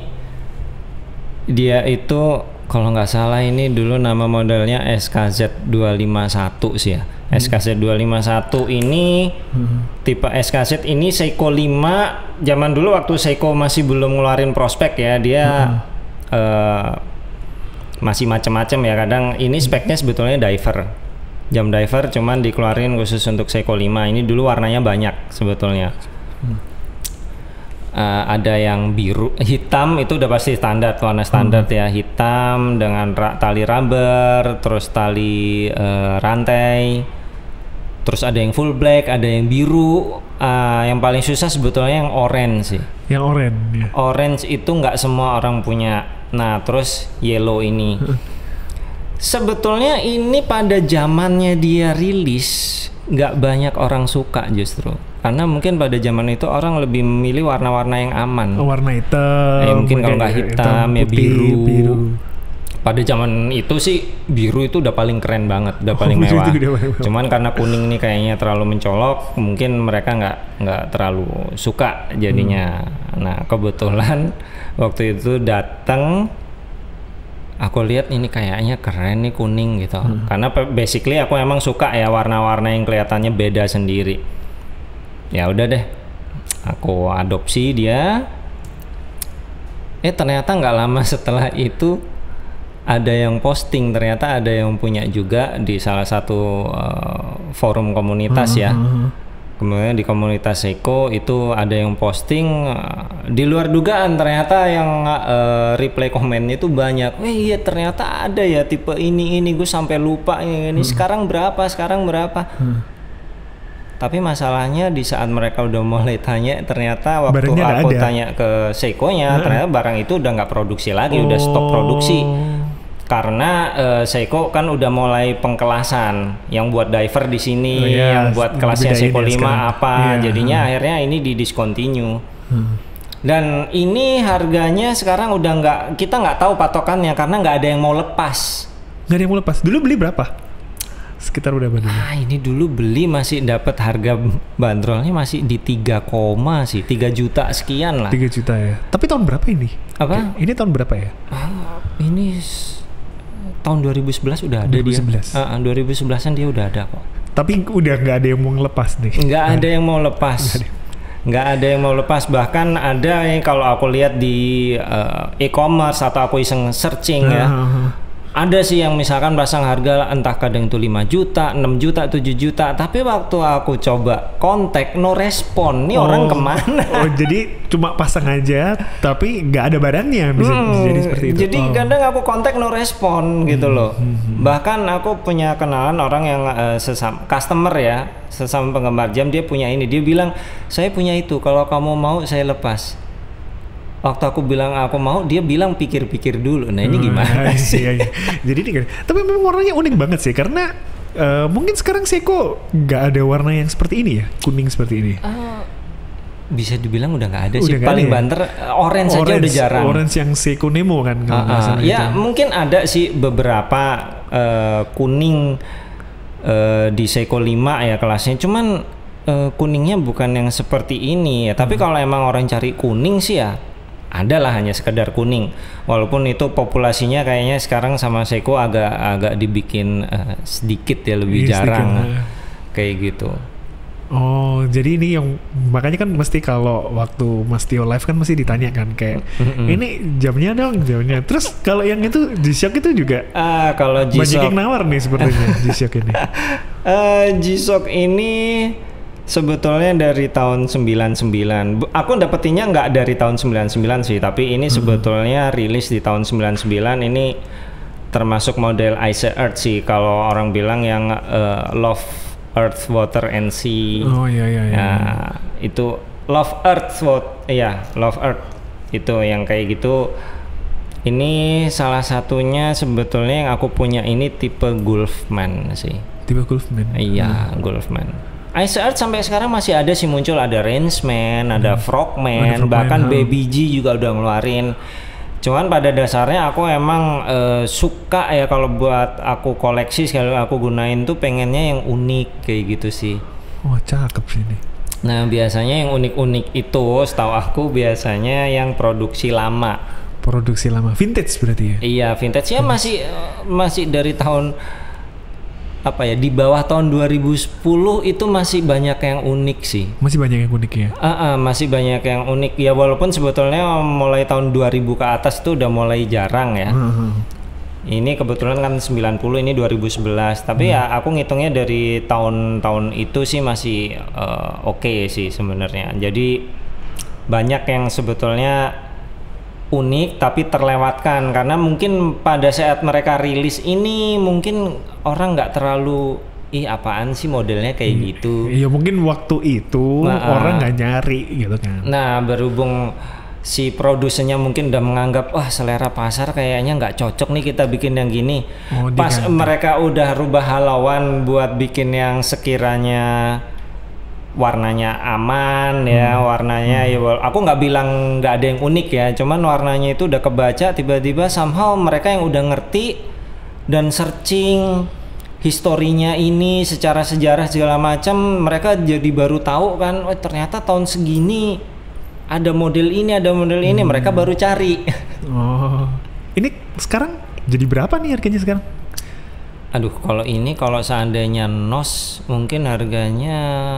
dia itu kalau nggak salah ini dulu nama modelnya S K Z dua lima satu sih ya. Hmm. S K Z dua lima satu ini hmm. tipe S K Z ini Seiko lima. Zaman dulu waktu Seiko masih belum ngeluarin prospek ya, dia hmm. uh, masih macam-macam ya. Kadang ini speknya sebetulnya diver. Jam diver cuman dikeluarin khusus untuk Seiko lima. Ini dulu warnanya banyak sebetulnya. Hmm. Uh, ada yang biru, hitam itu udah pasti standar, warna standar hmm. ya, hitam dengan ra tali rubber, terus tali uh, rantai. Terus ada yang full black, ada yang biru. Uh, yang paling susah sebetulnya yang orange sih. Yang orange. Ya. Orange itu nggak semua orang punya. Nah, terus yellow ini. Sebetulnya ini pada zamannya dia rilis nggak banyak orang suka justru, karena mungkin pada zaman itu orang lebih memilih warna-warna yang aman. Oh, warna hitam. Eh, mungkin kalau nggak hitam, hitam ya putih, biru. biru. Pada zaman itu sih biru itu udah paling keren banget, udah paling oh, mewah. Cuman karena kuning nih kayaknya terlalu mencolok, mungkin mereka nggak nggak terlalu suka jadinya. Hmm. Nah kebetulan waktu itu datang. Aku lihat ini kayaknya keren nih kuning gitu, hmm. karena basically aku emang suka ya warna-warna yang kelihatannya beda sendiri. Ya udah deh, aku adopsi dia. Eh ternyata nggak lama setelah itu ada yang posting, ternyata ada yang punya juga di salah satu uh, forum komunitas hmm. ya. Kemudian di komunitas Seiko itu ada yang posting uh, di luar dugaan, ternyata yang uh, reply komennya itu banyak. Eh iya ternyata ada ya tipe ini ini gue sampai lupa ini hmm. sekarang berapa sekarang berapa. Hmm. Tapi masalahnya di saat mereka udah mulai tanya, ternyata waktu barangnya aku ada. tanya ke Seiko-nya, hmm. ternyata barang itu udah nggak produksi lagi, oh. udah stop produksi. Karena uh, Seiko kan udah mulai pengkelasan, yang buat diver di sini, oh, yeah. yang buat kelasnya Seiko lima apa, yeah. jadinya hmm. akhirnya ini di discontinue. Hmm. Dan ini harganya sekarang udah nggak, kita nggak tahu patokannya karena nggak ada yang mau lepas. Nggak ada yang mau lepas. Dulu beli berapa? Sekitar udah berapa? Ah ini dulu beli masih dapat harga bandrolnya masih di tiga koma sih, tiga juta sekian lah. tiga juta ya. Tapi tahun berapa ini? Apa? Ini tahun berapa ya? Ah, ini tahun dua ribu sebelas udah ada dua ribu sebelas. Dia. Uh, dua ribu sebelasan dia udah ada kok. Tapi udah nggak ada yang mau lepas nih. Nggak ada yang mau lepas. Nggak ada yang mau lepas. Bahkan ada yang kalau aku lihat di uh, e-commerce atau aku iseng searching uh, ya, Ada sih yang misalkan pasang harga entah kadang itu lima juta, enam juta, tujuh juta, tapi waktu aku coba kontak no respon. Nih oh, orang kemana? Oh, jadi cuma pasang aja tapi nggak ada barangnya, bisa hmm, jadi seperti itu. Jadi oh. kadang aku kontak no respon gitu hmm, loh. Hmm, hmm. Bahkan aku punya kenalan orang yang uh, sesama customer ya, sesama penggemar jam, dia punya ini, dia bilang saya punya itu, kalau kamu mau saya lepas. Waktu aku bilang aku mau, dia bilang pikir-pikir dulu. Nah ini gimana hmm, sih? Iya, iya. Jadi ini kan, tapi memang warnanya unik banget sih, karena uh, mungkin sekarang Seiko nggak ada warna yang seperti ini ya, kuning seperti ini. Uh, bisa dibilang udah nggak ada udah sih. Paling ada banter ya? orange saja udah jarang. Orange yang Seiko Nemo kan? Uh, uh, ya itu. Mungkin ada sih beberapa uh, kuning uh, di Seiko lima ya kelasnya. Cuman uh, kuningnya bukan yang seperti ini ya. Tapi hmm. kalau emang orang cari kuning sih ya. Adalah hanya sekedar kuning, walaupun itu populasinya kayaknya sekarang sama Seiko agak agak dibikin uh, sedikit ya, lebih iya, jarang sedikit, kayak gitu. Oh, jadi ini yang makanya kan mesti kalau waktu Mas Tio live kan mesti ditanya kan kayak mm-hmm. ini jamnya dong, jamnya. Terus kalau yang itu G-Shock itu juga ah kalau G-Shock banyak yang nawar nih sepertinya G-Shock ini. uh, G-Shock ini sebetulnya dari tahun sembilan puluh sembilan. Aku dapetinnya nggak dari tahun sembilan puluh sembilan sih, tapi ini hmm. sebetulnya rilis di tahun sembilan puluh sembilan. Ini termasuk model Ice Earth sih, kalau orang bilang yang uh, Love Earth, Water and Sea. Oh iya iya iya. Nah, itu Love Earth, Water, iya Love Earth. Itu yang kayak gitu. Ini salah satunya sebetulnya yang aku punya ini tipe Gulfman sih. Tipe Gulfman? Iya, hmm. Gulfman. Ice Earth sampai sekarang masih ada sih muncul, ada Rangeman, hmm. ada Frogman, ada bahkan hmm. Baby G juga udah ngeluarin. Cuman pada dasarnya aku emang uh, suka ya kalau buat aku koleksi, sekali aku gunain tuh pengennya yang unik kayak gitu sih. Wah, cakep sih ini. Nah biasanya yang unik-unik itu setahu aku biasanya yang produksi lama. Produksi lama, vintage berarti ya? Iya vintage ya, hmm. masih uh, masih dari tahun apa ya, di bawah tahun dua ribu sepuluh itu masih banyak yang unik sih. Masih banyak yang unik ya? Uh, uh, masih banyak yang unik ya, walaupun sebetulnya mulai tahun dua ribu ke atas tuh udah mulai jarang ya. Uh-huh. Ini kebetulan kan sembilan puluh, ini dua ribu sebelas, tapi uh. ya aku ngitungnya dari tahun-tahun itu sih masih uh, oke okay sih sebenarnya. Jadi banyak yang sebetulnya unik tapi terlewatkan karena mungkin pada saat mereka rilis ini mungkin orang nggak terlalu ih apaan sih modelnya kayak hmm, gitu. Iya mungkin waktu itu nah, orang nggak nyari gitu kan. Nah berhubung si produsennya mungkin udah menganggap wah selera pasar kayaknya nggak cocok nih kita bikin yang gini. Oh, pas diganti. Mereka udah rubah halauan buat bikin yang sekiranya warnanya aman ya, hmm. warnanya hmm. ya aku nggak bilang nggak ada yang unik ya, cuman warnanya itu udah kebaca, tiba-tiba somehow mereka yang udah ngerti dan searching historinya ini secara sejarah segala macam, mereka jadi baru tahu kan, oh ternyata tahun segini ada model ini, ada model ini, hmm. mereka baru cari. Oh, ini sekarang jadi berapa nih harganya sekarang? Aduh, kalau ini kalau seandainya nos mungkin harganya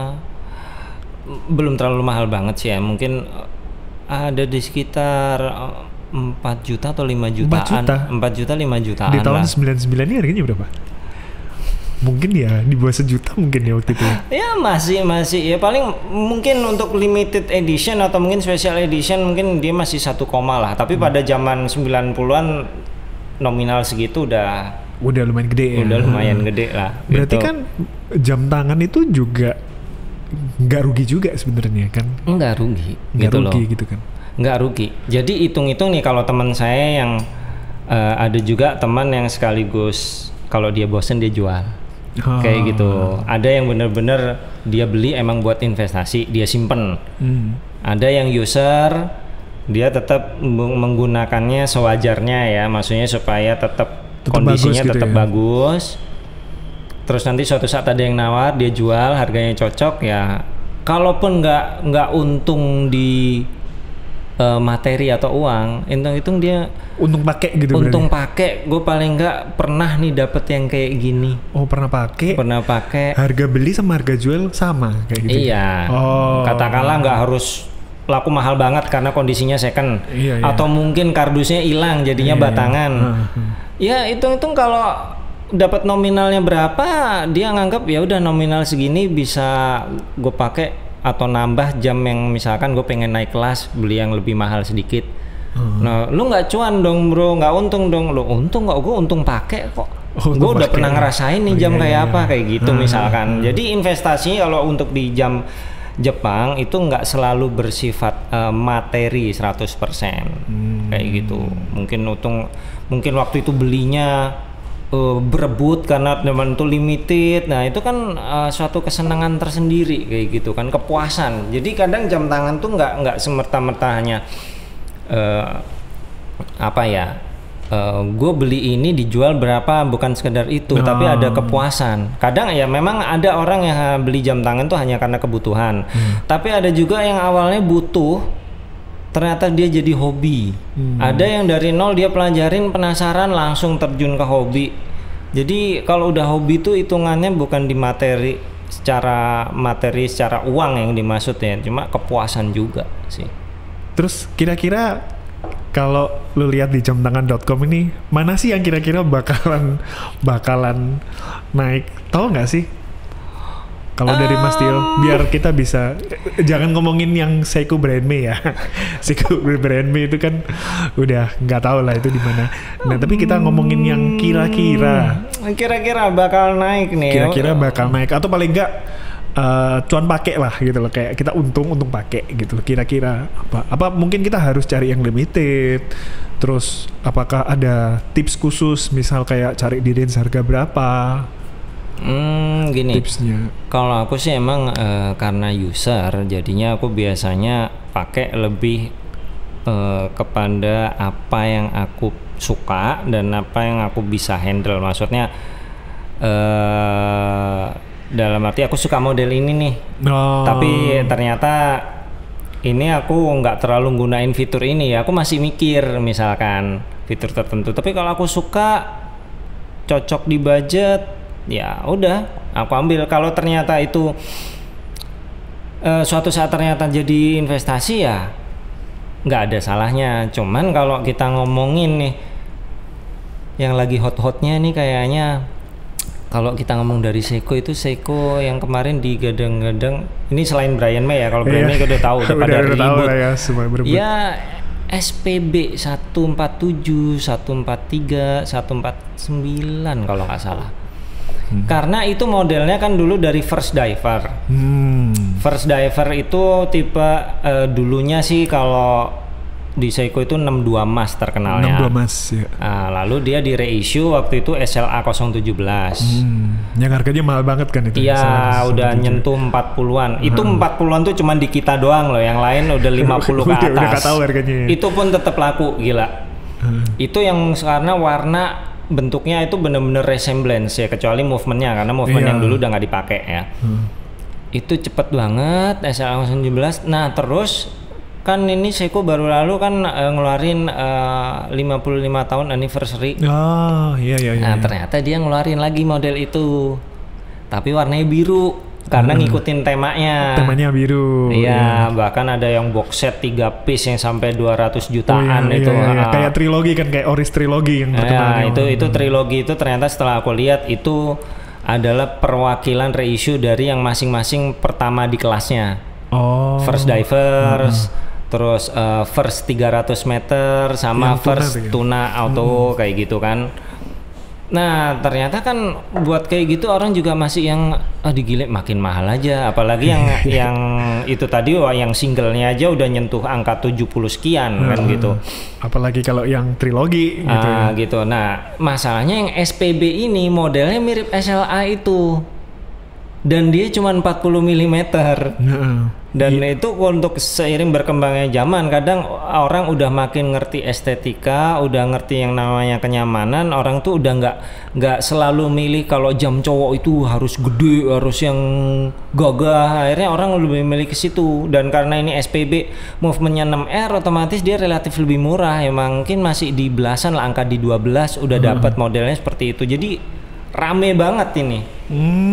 belum terlalu mahal banget sih ya, mungkin ada di sekitar empat juta atau lima jutaan. empat juta lima jutaan di tahun lah. sembilan puluh sembilan ini harganya berapa? Mungkin ya di bawah sejuta mungkin ya waktu itu. Ya masih masih ya paling mungkin untuk limited edition atau mungkin special edition mungkin dia masih satu koma lah, tapi hmm. pada zaman sembilan puluhan nominal segitu udah udah lumayan gede ya. Udah lumayan hmm. gede lah. Berarti gitu. Kan jam tangan itu juga nggak rugi juga sebenarnya kan? Nggak rugi, nggak gitu rugi loh. gitu kan? Nggak rugi. Jadi hitung-hitung nih kalau teman saya yang uh, ada juga teman yang sekaligus kalau dia bosen dia jual, oh. kayak gitu. Ada yang bener-bener dia beli emang buat investasi, dia simpen. Hmm. Ada yang user dia tetap menggunakannya sewajarnya ya, maksudnya supaya tetap kondisinya bagus tetap gitu ya? Bagus. Terus nanti suatu saat ada yang nawar, dia jual, harganya cocok ya. Kalaupun nggak nggak untung di uh, materi atau uang, hitung-hitung dia untung pakai gitu. Untung pakai, gue paling nggak pernah nih dapet yang kayak gini. Oh pernah pakai? Pernah pakai. Harga beli sama harga jual sama kayak gitu. Iya. Oh. Katakanlah nggak harus laku mahal banget karena kondisinya second, iya, iya. atau mungkin kardusnya hilang jadinya iya, batangan. Iya. Uh-huh. Ya hitung-hitung kalau dapat nominalnya berapa, dia nganggap ya udah nominal segini bisa gue pakai atau nambah jam yang misalkan gue pengen naik kelas beli yang lebih mahal sedikit. Uh-huh. Nah, lu nggak cuan dong bro, nggak untung dong. Lu untung nggak? Gue untung pakai kok. Oh, gue udah pake. Pernah ngerasain nih jam oh, iya, kayak iya. apa kayak gitu uh-huh. misalkan. Uh-huh. Jadi investasinya kalau untuk di jam Jepang itu nggak selalu bersifat uh, materi seratus persen hmm. kayak gitu. Mungkin untung, mungkin waktu itu belinya uh, berebut karena teman itu limited. Nah itu kan uh, suatu kesenangan tersendiri kayak gitu kan, kepuasan. Jadi kadang jam tangan tuh nggak nggak semerta-merta hanya uh, apa ya. Uh, gue beli ini dijual berapa, bukan sekedar itu, oh. tapi ada kepuasan. Kadang ya memang ada orang yang beli jam tangan tuh hanya karena kebutuhan, hmm. tapi ada juga yang awalnya butuh, ternyata dia jadi hobi. Hmm. Ada yang dari nol dia pelajarin, penasaran, langsung terjun ke hobi. Jadi kalau udah hobi tuh hitungannya bukan di materi, secara materi, secara uang yang dimaksud ya, cuma kepuasan juga sih. Terus kira-kira kalau lu lihat di jam tangan dot com ini, mana sih yang kira-kira bakalan bakalan naik? Tahu nggak sih? Kalau um, dari Mas Tio, biar kita bisa, jangan ngomongin yang Seiko Brandme ya. Seiko Brandme itu kan udah nggak tahu lah itu di mana. Nah, tapi kita ngomongin yang kira-kira. Kira-kira bakal naik nih. Kira-kira bakal naik atau paling nggak Uh, cuan pakai lah gitu loh, kayak kita untung untung pakai gitu loh. Kira-kira apa apa mungkin kita harus cari yang limited, terus apakah ada tips khusus misal kayak cari di range harga berapa? Hmm gini, tipsnya kalau aku sih emang uh, karena user jadinya aku biasanya pakai lebih uh, kepada apa yang aku suka dan apa yang aku bisa handle. Maksudnya uh, dalam arti aku suka model ini nih, oh. tapi ternyata ini aku nggak terlalu gunain fitur ini ya, aku masih mikir misalkan fitur tertentu. Tapi kalau aku suka, cocok di budget, ya udah aku ambil. Kalau ternyata itu uh, suatu saat ternyata jadi investasi ya nggak ada salahnya. Cuman kalau kita ngomongin nih yang lagi hot-hotnya nih kayaknya, kalau kita ngomong dari Seiko itu Seiko yang kemarin digadang-gadang ini selain Brian May ya, kalau Brian May udah tahu udah pada ribut ya, semua berebut. Ya S P B seratus empat puluh tujuh, seratus empat puluh tiga, seratus empat puluh sembilan kalau nggak salah. Hmm. Karena itu modelnya kan dulu dari First Diver. Hmm. First Diver itu tipe uh, dulunya sih kalau di Seiko itu enam puluh dua mas terkenalnya. enam puluh dua mas ya. Nah, lalu dia di reissue waktu itu S L A nol tujuh belas. Hmm, yang harganya mahal banget kan itu. Iya, udah nyentuh empat puluhan. Hmm. Itu empat puluhan tuh cuman di kita doang loh, yang lain udah lima puluh ke atas. Udah gak tahu harganya. Itu pun tetap laku, gila. Hmm. Itu yang karena warna bentuknya itu bener-bener resemblance ya, kecuali movementnya, karena movement yeah. yang dulu udah nggak dipakai ya. Hmm. Itu cepet banget S L A nol tujuh belas. Nah terus kan ini Seiko baru lalu kan uh, ngeluarin uh, lima puluh lima tahun anniversary. Oh iya iya. Nah iya. ternyata dia ngeluarin lagi model itu, tapi warnanya biru karena hmm. ngikutin temanya. Temanya biru. Iya, ya. Bahkan ada yang box set tiga piece yang sampai dua ratus jutaan. Oh, iya, itu. Iya, iya. Kayak trilogi kan, kayak Oris trilogi yang terkenal. Ya, itu itu trilogi itu ternyata setelah aku lihat itu adalah perwakilan reissue dari yang masing-masing pertama di kelasnya. Oh. First Divers. Hmm. Terus uh, first tiga ratus meter sama yang first tuna, tuna auto hmm. kayak gitu kan. Nah ternyata kan buat kayak gitu orang juga masih yang ah digile makin mahal aja, apalagi yang yang itu tadi wah, yang singlenya aja udah nyentuh angka tujuh puluh sekian hmm. kan gitu. Apalagi kalau yang trilogi gitu. Ah, ya. gitu. Nah masalahnya yang S P B ini modelnya mirip S L A itu dan dia cuma empat puluh milimeter. Hmm. Dan yeah. itu untuk seiring berkembangnya zaman, kadang orang udah makin ngerti estetika, udah ngerti yang namanya kenyamanan, orang tuh udah nggak nggak selalu milih kalau jam cowok itu harus gede, harus yang gagah. Akhirnya orang lebih milih ke situ. Dan karena ini S P B movementnya enam R, otomatis dia relatif lebih murah. Ya mungkin masih di belasan lah, angka di dua belas udah hmm. dapat modelnya seperti itu. Jadi rame banget ini.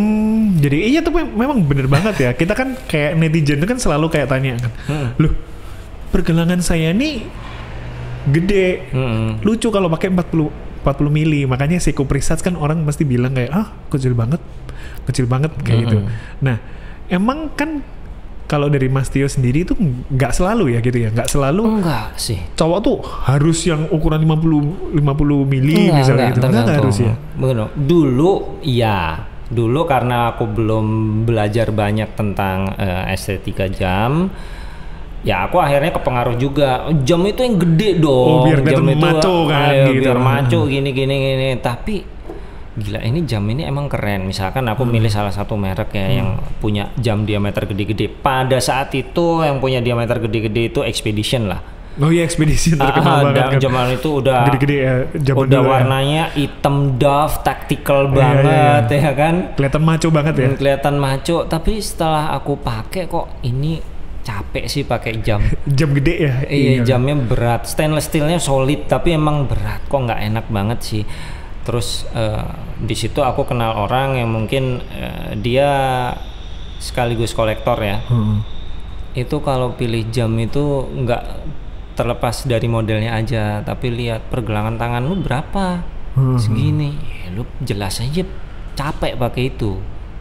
Hmm, jadi iya tuh memang bener banget ya. Kita kan kayak netizen itu kan selalu kayak tanya kan, hmm. loh pergelangan saya nih gede, mm-hmm. lucu kalau pakai empat puluh mili, makanya Seiko Presage kan orang mesti bilang kayak ah kecil banget, kecil banget kayak mm-hmm. gitu. Nah emang kan kalau dari Mas Tio sendiri itu nggak selalu ya gitu ya, nggak selalu. Enggak sih. Cowok tuh harus yang ukuran lima puluh mili enggak, misalnya enggak, gitu. Enggak harus ya. Benar. Dulu ya, dulu karena aku belum belajar banyak tentang uh, estetika jam, ya aku akhirnya kepengaruh juga. Jam itu yang gede dong. Oh, biar jam itu maco kan ayo, gitu. Biar maco gini gini gini. Tapi gila ini jam ini emang keren. Misalkan aku hmm. milih salah satu merek ya hmm. yang punya jam diameter gede-gede. Pada saat itu yang punya diameter gede-gede itu Expedition lah. Oh iya Expedition terkenal ah, banget kan. Zaman itu udah gede-gede ya. Udah warnanya ya. Hitam doff, tactical iya, banget iya, iya. ya kan. Kelihatan maco banget ya. Kelihatan maco. Tapi setelah aku pakai kok ini capek sih pakai jam. Jam gede ya. Iya, iya jamnya berat. Stainless steelnya solid tapi emang berat. Kok nggak enak banget sih. Terus uh, di situ aku kenal orang yang mungkin uh, dia sekaligus kolektor ya. Hmm. Itu kalau pilih jam itu nggak terlepas dari modelnya aja, tapi lihat pergelangan tangan lu berapa, hmm. segini, ya, lu jelas aja capek pakai itu.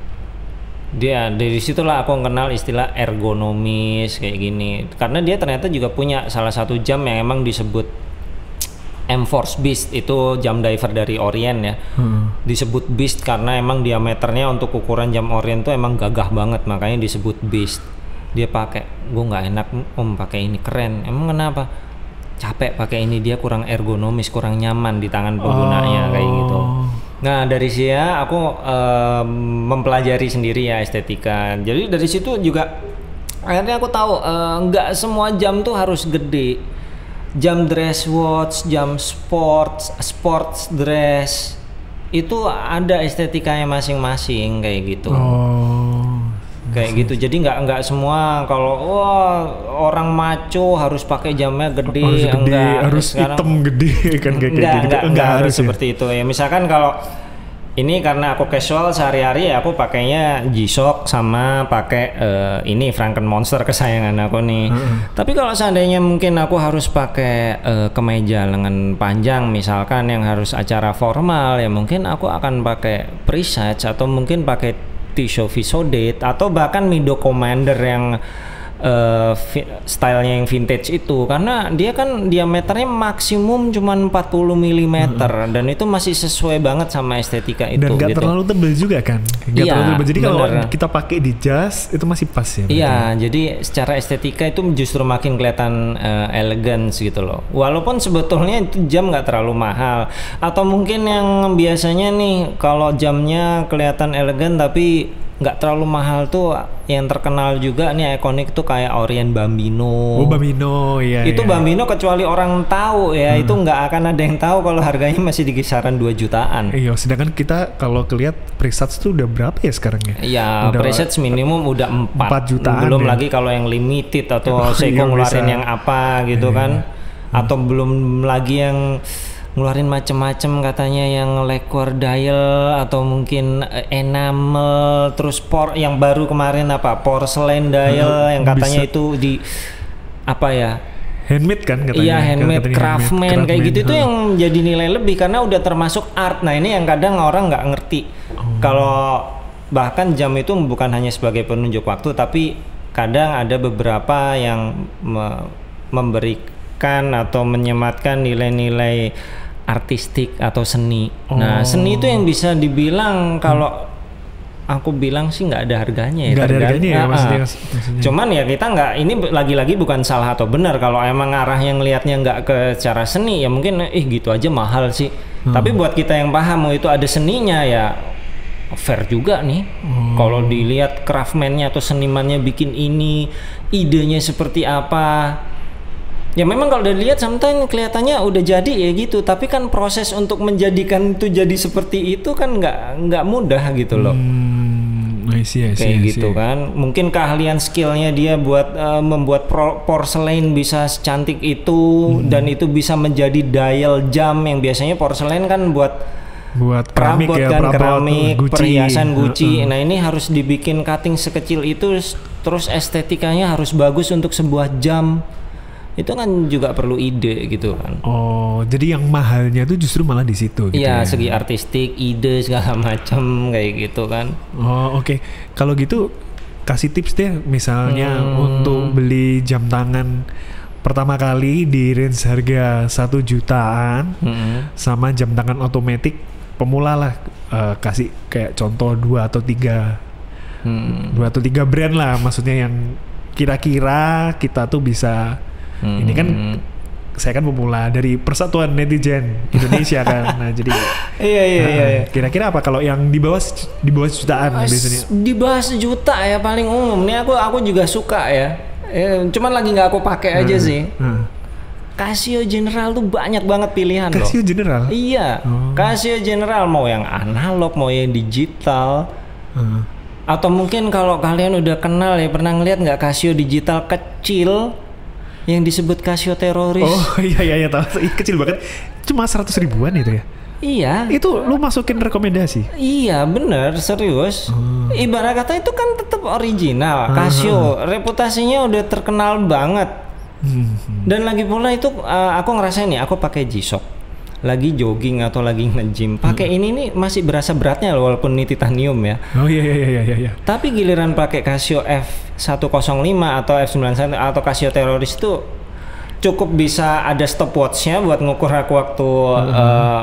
Dia dari situlah aku kenal istilah ergonomis kayak gini, karena dia ternyata juga punya salah satu jam yang emang disebut M-Force Beast, itu jam diver dari Orient ya. Hmm. Disebut Beast karena emang diameternya untuk ukuran jam Orient tuh emang gagah banget, makanya disebut Beast. Dia pakai, gue nggak enak om pakai ini, keren. Emang kenapa? Capek pakai ini, dia kurang ergonomis, kurang nyaman di tangan penggunanya oh. kayak gitu. Nah dari sini aku uh, mempelajari sendiri ya estetika. Jadi dari situ juga akhirnya aku tahu nggak uh, semua jam tuh harus gede. Jam dress watch, jam sports, sports dress itu ada estetikanya masing-masing kayak gitu. Oh, kayak gitu. Jadi nggak nggak semua kalau wah orang maco harus pakai jamnya gede, harus gede enggak. Harus Sekarang, hitam gede kan kayak enggak, gitu. Enggak, enggak, enggak harus ya? Seperti itu ya. Misalkan kalau ini karena aku casual sehari-hari ya aku pakainya G-Shock sama pakai uh, ini Franken Monster kesayangan aku nih. Uh-huh. Tapi kalau seandainya mungkin aku harus pakai uh, kemeja lengan panjang misalkan yang harus acara formal ya mungkin aku akan pakai Presage atau mungkin pakai Tissot Visodate atau bahkan Mido Commander yang Uh, stylenya yang vintage itu karena dia kan diameternya maksimum cuma empat puluh milimeter hmm. dan itu masih sesuai banget sama estetika itu dan gak gitu. terlalu tebel juga kan gak iya, terlalu tebel. Jadi kalau bener. kita pakai di jas itu masih pas ya iya betul. Jadi secara estetika itu justru makin kelihatan uh, elegance gitu loh walaupun sebetulnya itu jam gak terlalu mahal atau mungkin yang biasanya nih kalau jamnya kelihatan elegan tapi nggak terlalu mahal tuh yang terkenal juga nih ikonik tuh kayak Orient Bambino. Oh Bambino ya. Itu ya. Bambino kecuali orang tahu ya hmm. itu nggak akan ada yang tahu kalau harganya masih di kisaran dua jutaan. Iya, sedangkan kita kalau kelihat Presage tuh udah berapa ya sekarang ya? Iya, Presage minimum udah empat jutaan. Belum ya. lagi kalau yang limited atau oh, Seiko iya, ngeluarin bisa. yang apa gitu iya. kan. Hmm. Atau belum lagi yang ngeluarin macem-macem katanya yang lacquer dial atau mungkin enamel terus por yang baru kemarin apa porcelain dial hmm, yang katanya bisa. Itu di apa ya handmade kan katanya iya handmade katanya craftsman handmade, kayak gitu huh. itu yang jadi nilai lebih karena udah termasuk art. Nah ini yang kadang orang nggak ngerti oh. kalau bahkan jam itu bukan hanya sebagai penunjuk waktu tapi kadang ada beberapa yang me- memberikan atau menyematkan nilai-nilai artistik atau seni. Oh. Nah seni itu yang bisa dibilang kalau hmm. aku bilang sih nggak ada harganya ya. Nggak ada harganya ya maksudnya, maksudnya. Cuman ya kita nggak, ini lagi-lagi bukan salah atau benar. Kalau emang arahnya ngelihatnya nggak ke cara seni ya mungkin eh gitu aja mahal sih. Hmm. Tapi buat kita yang paham mau itu ada seninya ya fair juga nih. Hmm. Kalau dilihat craftsman-nya atau senimannya bikin ini, idenya seperti apa. Ya memang kalau udah dilihat sometimes kelihatannya udah jadi ya gitu, tapi kan proses untuk menjadikan itu jadi seperti itu kan nggak nggak mudah gitu loh. Hmm, I see, I see, kayak I see. gitu kan. Mungkin keahlian skillnya dia buat uh, membuat pro- porcelain bisa secantik itu hmm. dan itu bisa menjadi dial jam yang biasanya porcelain kan buat buat keramik perabot ya, kan, perabot, keramik, Gucci. perhiasan Gucci. Uh-uh. Nah ini harus dibikin cutting sekecil itu, terus estetikanya harus bagus untuk sebuah jam. itu kan juga perlu ide gitu kan. Oh, jadi yang mahalnya tuh justru malah di situ gitu Iya, ya? segi artistik, ide segala macam kayak gitu kan. Oh, oke. Okay. Kalau gitu kasih tips deh misalnya Hmm. untuk beli jam tangan pertama kali di range harga satu jutaan Hmm. sama jam tangan otomatis pemula lah, uh, kasih kayak contoh dua atau tiga Hmm. dua atau tiga brand lah, maksudnya yang kira-kira kita tuh bisa. Hmm. Ini kan saya kan pemula dari Persatuan Netizen Indonesia kan. Nah, jadi Iya iya iya. iya. kira-kira apa kalau yang di bawah di bawah jutaan biasanya? Di bawah sejuta ya paling umum. Nih aku aku juga suka ya. Eh, cuman lagi nggak aku pakai aja Hmm. sih. Hmm. Casio General tuh banyak banget pilihan loh. Casio General? Iya. Oh. Casio General mau yang analog, mau yang digital. Hmm. Atau mungkin kalau kalian udah kenal ya, pernah ngeliat nggak Casio digital kecil yang disebut Casio teroris? Oh iya iya iya tahu. Ih, kecil banget. Cuma seratus ribuan itu ya. Iya. Itu lu masukin rekomendasi. Iya bener, serius. Hmm. Ibarat kata itu kan tetap original. Casio reputasinya udah terkenal banget. Hmm. Dan lagi pula itu uh, aku ngerasain nih, aku pakai G-Shock. Lagi jogging atau lagi nge-gym, pakai Hmm. ini nih masih berasa beratnya loh, walaupun ini titanium ya. Oh iya iya iya iya iya. Tapi giliran pakai Casio F seratus lima atau F sembilan puluh satu atau Casio teroris itu cukup bisa ada stopwatch-nya buat ngukur aku waktu uh,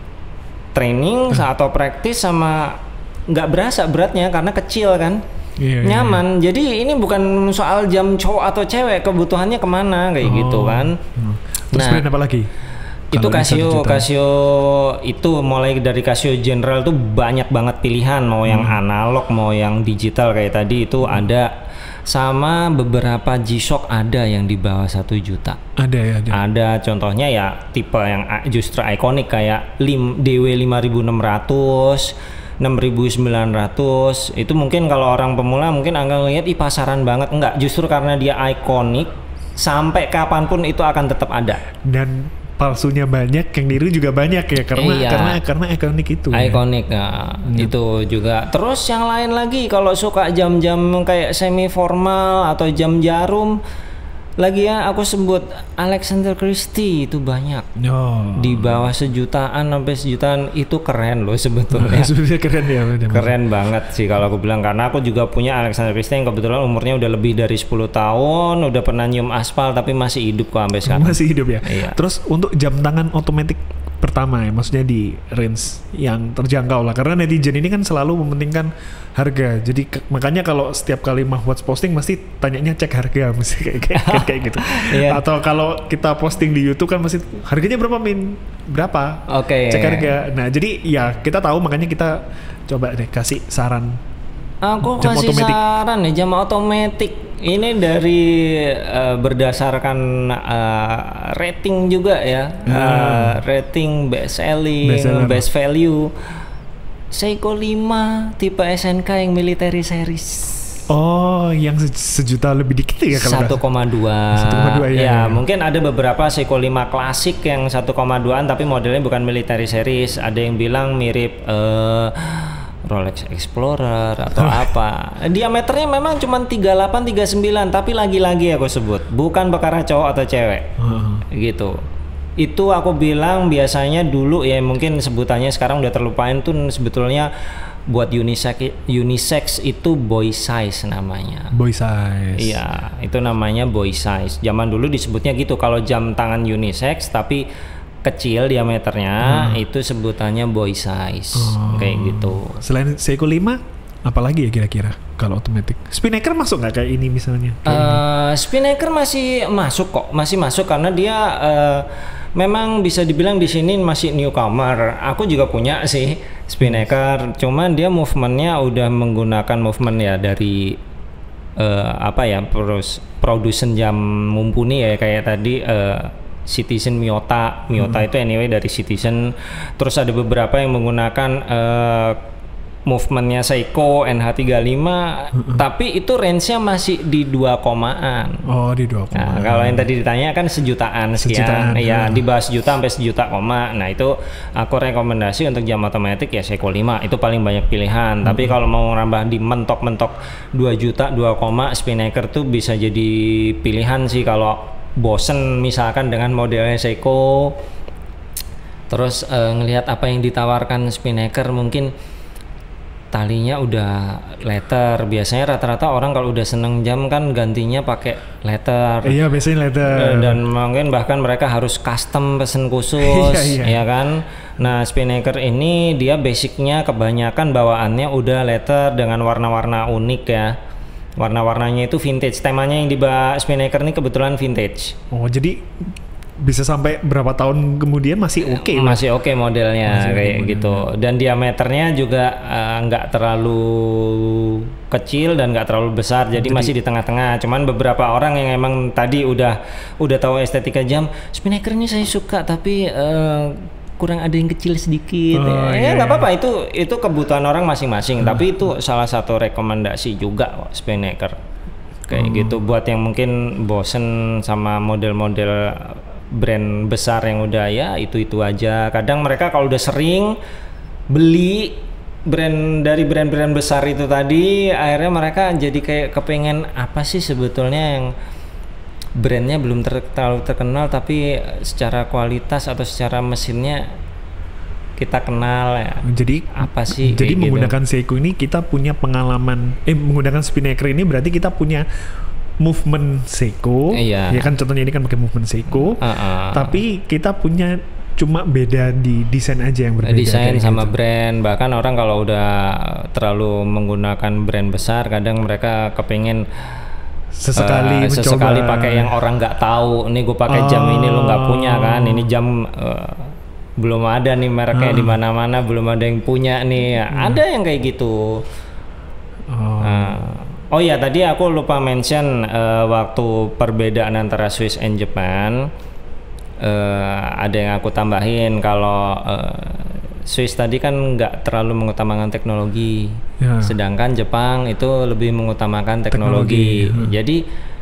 training atau praktis, sama nggak berasa beratnya karena kecil kan. Iya, iya, Nyaman. Jadi ini bukan soal jam cowok atau cewek, kebutuhannya kemana kayak Oh. gitu kan. Hmm. Terus Nah, brand apa lagi? Itu Kalau yang satu Casio, juta? Casio itu mulai dari Casio General tuh banyak banget pilihan, mau yang analog, mau yang digital kayak tadi itu ada, sama beberapa G-Shock ada yang di bawah satu juta. Ada ya ada. Ada contohnya ya tipe yang a- justru ikonik kayak lim, D W lima ribu enam ratus, enam ribu sembilan ratus. Itu mungkin kalau orang pemula mungkin akan lihat ih pasaran banget. Enggak, justru karena dia ikonik sampai kapanpun itu akan tetap ada. Dan palsunya banyak, yang niru juga banyak ya karena Iya. karena karena ikonik itu. ya. Ikonik, nah, itu juga. Terus yang lain lagi kalau suka jam-jam kayak semi formal atau jam jarum, lagi ya aku sebut Alexander Christie itu banyak. Oh. Di bawah sejutaan sampai sejutaan itu keren loh sebetulnya. Sudah keren ya. bener. Keren banget sih kalau aku bilang, karena aku juga punya Alexander Christie yang kebetulan umurnya udah lebih dari sepuluh tahun, udah pernah nyium aspal tapi masih hidup kok sampai sekarang. Masih hidup ya. Iya. Terus untuk jam tangan otomatis pertama ya, maksudnya di range yang terjangkau lah, karena netizen ini kan selalu mementingkan harga. Jadi ke- makanya kalau setiap kali Mahwatch posting mesti tanyanya cek harga, mesti kayak kayak, kayak gitu. Iya. Atau kalau kita posting di YouTube kan mesti harganya berapa min? Berapa? Oke. Cek harga. Nah, jadi ya kita tahu, makanya kita coba deh kasih saran. Aku Jam kasih otomatis. saran ya, jam otomatis ini dari eh, berdasarkan eh, rating juga ya, Eh, rating best selling, Best seller. best value. Seiko lima tipe S N K yang military series. Oh, yang se- sejuta lebih dikit ya kalau satu nggak- koma dua. satu koma dua, iya, Ya, iya. mungkin ada beberapa Seiko lima klasik yang satu koma dua-an tapi modelnya bukan military series. Ada yang bilang mirip eh, Rolex Explorer atau apa. Diameternya memang cuma tiga puluh delapan tiga puluh sembilan, tapi lagi-lagi aku sebut bukan perkara cowok atau cewek. Heeh. Gitu. Itu aku bilang biasanya dulu ya, mungkin sebutannya sekarang udah terlupain tuh, sebetulnya buat unisex unisex itu boy size namanya. Boy size. Iya, itu namanya boy size. Zaman dulu disebutnya gitu. Kalau jam tangan unisex tapi kecil diameternya, itu sebutannya boy size. Oh. Kayak gitu. Selain Seiko lima, apalagi ya kira-kira kalau otomatis? Spinnaker masuk nggak kayak ini misalnya? Kayak ini? Eh, Spinnaker masih masuk kok, masih masuk karena dia eh, memang bisa dibilang di sini masih newcomer. Aku juga punya sih Spinnaker, cuman dia movementnya udah menggunakan movement ya dari eh, apa ya, terus produsen jam mumpuni ya, kayak tadi eh, Citizen Miyota, Miyota itu anyway dari Citizen. Terus ada beberapa yang menggunakan eh, movementnya Seiko N H tiga puluh lima, tapi itu range-nya masih di dua komaan. Oh, di dua koma. Nah, kalau yang tadi ditanya kan sejutaan sekian, Sejutaan, ya ya. di bawah sejuta sampai sejuta koma. Nah itu aku rekomendasi untuk jam otomatis ya Seiko lima, itu paling banyak pilihan. Tapi kalau mau nambah di mentok-mentok dua juta, dua koma, Spinnaker tuh bisa jadi pilihan sih kalau bosen misalkan dengan modelnya Seiko, terus uh, ngelihat apa yang ditawarkan Spinnaker, mungkin talinya udah leather. Biasanya rata-rata orang kalau udah seneng jam kan gantinya pakai leather. Iya, biasanya leather. Dan mungkin bahkan mereka harus custom pesen khusus, iya, iya. ya kan. Nah, Spinnaker ini dia basicnya kebanyakan bawaannya udah leather dengan warna-warna unik ya. Warna-warnanya itu vintage. Temanya yang di Spinnaker ini kebetulan vintage. Oh, jadi bisa sampai berapa tahun kemudian masih oke? Okay, masih oke okay modelnya masih kayak okay gitu. Modelnya. Dan diameternya juga nggak uh, terlalu kecil dan nggak terlalu besar. Jadi, jadi masih di tengah-tengah. Cuman beberapa orang yang emang tadi udah udah tahu estetika jam, Spinnaker ini saya suka tapi uh, kurang ada yang kecil sedikit. Oh, ya nggak iya. apa-apa, itu itu kebutuhan orang masing-masing. Hmm. Tapi itu salah satu rekomendasi juga Spinnaker kayak hmm. gitu buat yang mungkin bosen sama model-model brand besar yang udah ya itu-itu aja. Kadang mereka kalau udah sering beli brand dari brand-brand besar itu tadi, akhirnya mereka jadi kayak kepengen apa sih sebetulnya yang brandnya belum ter terlalu terkenal tapi secara kualitas atau secara mesinnya kita kenal ya. Jadi apa sih? Jadi menggunakan gitu. Seiko ini kita punya pengalaman. Eh menggunakan Spinnaker ini berarti kita punya movement Seiko. Iya. Ya kan contohnya ini kan pakai movement Seiko. Uh -uh. Tapi kita punya cuma beda di desain aja yang berbeda. Desain sama gitu. Brand. Bahkan orang kalau udah terlalu menggunakan brand besar, kadang mereka kepengen sesekali uh, sesekali pakai yang orang nggak tahu. Nih gue pakai oh. jam ini lo nggak punya kan? Ini jam uh, belum ada nih mereknya uh. di mana-mana, belum ada yang punya nih. Uh. Ada yang kayak gitu. Oh. Uh, oh ya tadi aku lupa mention uh, waktu perbedaan antara Swiss and Japan. Uh, ada yang aku tambahin kalau uh, Swiss tadi kan nggak terlalu mengutamakan teknologi, ya. Sedangkan Jepang itu lebih mengutamakan teknologi. teknologi. Jadi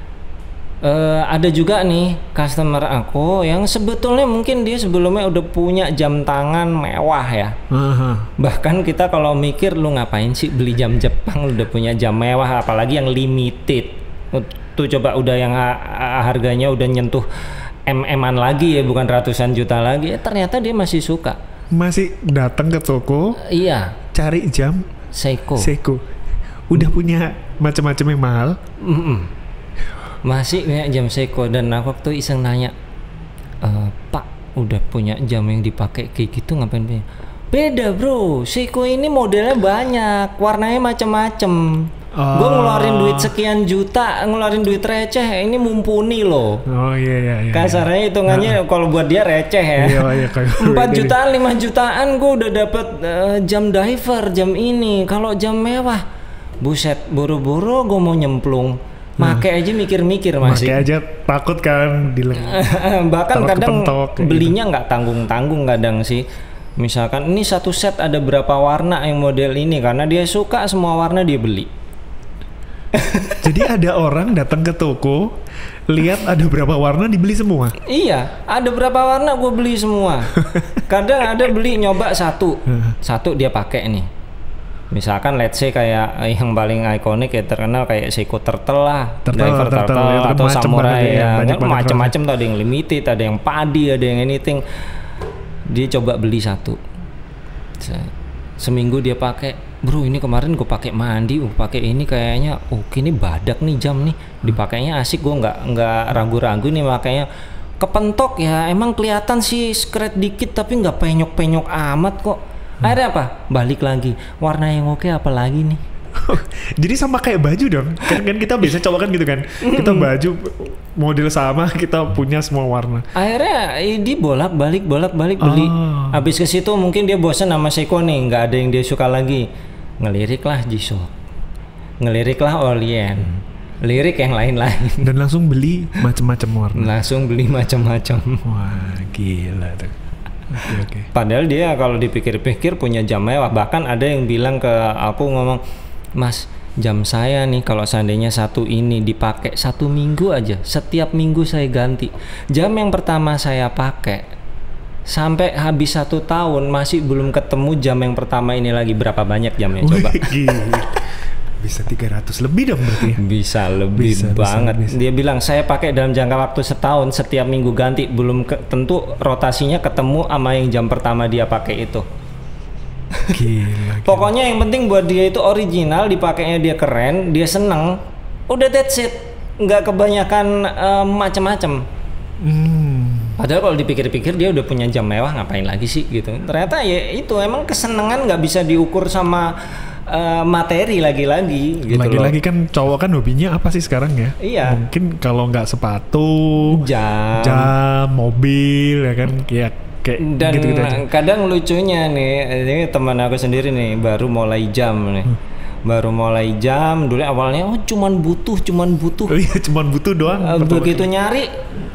uh, ada juga nih customer aku yang sebetulnya mungkin dia sebelumnya udah punya jam tangan mewah ya. Uh-huh. Bahkan kita kalau mikir lu ngapain sih beli jam Jepang, lu udah punya jam mewah apalagi yang limited. Tuh coba udah yang ha- harganya udah nyentuh M-an lagi ya, bukan ratusan juta lagi. Eh, ternyata dia masih suka. Masih datang ke toko, iya, cari jam Seiko. Seiko, udah mm. punya macam-macam yang mahal, Mm-mm. masih punya jam Seiko. Dan aku waktu iseng nanya, e, Pak, udah punya jam yang dipakai kayak gitu ngapain punya? Beda bro, Seiko ini modelnya banyak, warnanya macam-macam. Oh. Gue ngeluarin duit sekian juta, ngeluarin duit receh, ini mumpuni loh. Oh iya iya. iya Kasarnya hitungannya uh. kalau buat dia receh ya. Iya iya. Empat jutaan, lima jutaan gue udah dapet uh, jam diver, jam ini. Kalau jam mewah, buset, buru-buru gue mau nyemplung. Make hmm. aja mikir-mikir masih. Make aja takut kan dilem. Bahkan kadang belinya nggak gitu. tanggung-tanggung kadang sih. Misalkan ini satu set ada berapa warna yang model ini, karena dia suka semua warna dia beli. Jadi ada orang datang ke toko, lihat ada berapa warna dibeli semua. Iya, ada berapa warna gue beli semua. Kadang ada beli nyoba satu, satu dia pakai nih. Misalkan let's say kayak yang paling ikonik ya terkenal kayak Seiko Turtle lah, turtle, Diver turtle, Turtle, ya, atau Samurai ya, macam-macam tuh, ada yang limited, ada yang padi, ada yang anything. Dia coba beli satu, seminggu dia pakai. Bro ini kemarin gue pakai mandi, gue pakai ini kayaknya, oh ini badak nih jam nih, dipakainya asik, gue nggak nggak ragu-ragu nih makanya kepentok ya, emang kelihatan sih skret dikit tapi nggak penyok-penyok amat kok. Akhirnya apa? Balik lagi, warna yang oke apa lagi nih? Jadi sama kayak baju dong, kan, kan kita biasa coba kan gitu kan, kita baju model sama kita punya semua warna. Akhirnya di bolak-balik bolak-balik beli. Oh. Habis ke situ mungkin dia bosan sama Seiko nih, nggak ada yang dia suka lagi. Ngeliriklah G-Shock, ngeliriklah Orient, hmm. lirik yang lain-lain. Dan langsung beli macam-macam warna. Langsung beli macam-macam. Wah gila tuh. Okay, okay. Padahal dia kalau dipikir-pikir punya jam mewah. Bahkan ada yang bilang ke aku ngomong, Mas, jam saya nih kalau seandainya satu ini dipakai satu minggu aja, setiap minggu saya ganti. Jam yang pertama saya pakai sampai habis satu tahun masih belum ketemu jam yang pertama ini lagi. Berapa banyak jamnya coba? bisa tiga ratus lebih dong berarti ya? Bisa lebih bisa, banget. Bisa, bisa. Dia bilang saya pakai dalam jangka waktu setahun, setiap minggu ganti, belum ke, tentu rotasinya ketemu sama yang jam pertama dia pakai itu. Gila, gila. Pokoknya yang penting buat dia itu original, dipakainya dia keren, dia seneng. Udah that's it. Nggak kebanyakan uh, macem-macem. Hmm. Padahal kalau dipikir-pikir dia udah punya jam mewah, ngapain lagi sih gitu. Ternyata ya itu emang kesenangan nggak bisa diukur sama uh, materi lagi-lagi gitu. Lagi-lagi loh. kan cowok kan hobinya apa sih sekarang ya? Iya. Mungkin kalau nggak sepatu, jam, jam, mobil ya kan, ya kayak dan gitu-gitu aja. Kadang lucunya nih, ini teman aku sendiri nih baru mulai jam nih. Hmm. Baru mulai jam, dulu awalnya oh cuman butuh, cuman butuh. Oh iya, cuman butuh doang. Uh, begitu nyari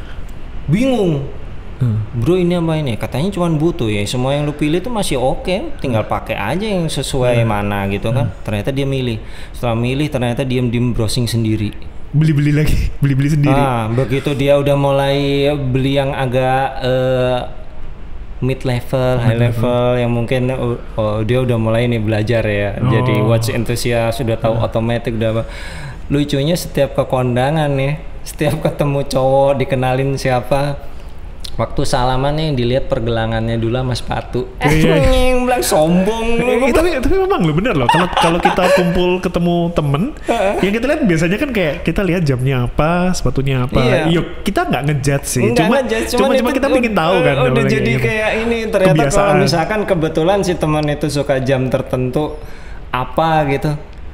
bingung. Hmm. Bro ini apa ini? Katanya cuma butuh ya. Semua yang lu pilih tuh masih oke, okay. Tinggal pakai aja yang sesuai hmm. mana gitu kan. Hmm. Ternyata dia milih. Setelah milih ternyata diam-diam browsing sendiri. Beli-beli lagi, beli-beli sendiri. Nah, begitu dia udah mulai beli yang agak uh, mid level, high hmm. level yang mungkin oh, dia udah mulai nih belajar ya. Oh. Jadi watch enthusiast, sudah tahu hmm. otomatis udah apa. Lucunya setiap ke kondangan nih, setiap ketemu cowok dikenalin siapa, waktu salaman nih yang dilihat pergelangannya dulu sama sepatu. Eh, yang bilang sombong. Eh, tapi tapi memang lo bener loh. Kalau kalau kita kumpul ketemu temen, yang kita lihat biasanya kan kayak kita lihat jamnya apa, sepatunya apa. Iya. Yuk kita nggak ngejudge sih. Nggak cuma ngejudge, cuma cuma kita pengen tahu kan. Uh, udah jadi gitu. Kayak ini ternyata kalau misalkan kebetulan si teman itu suka jam tertentu apa gitu.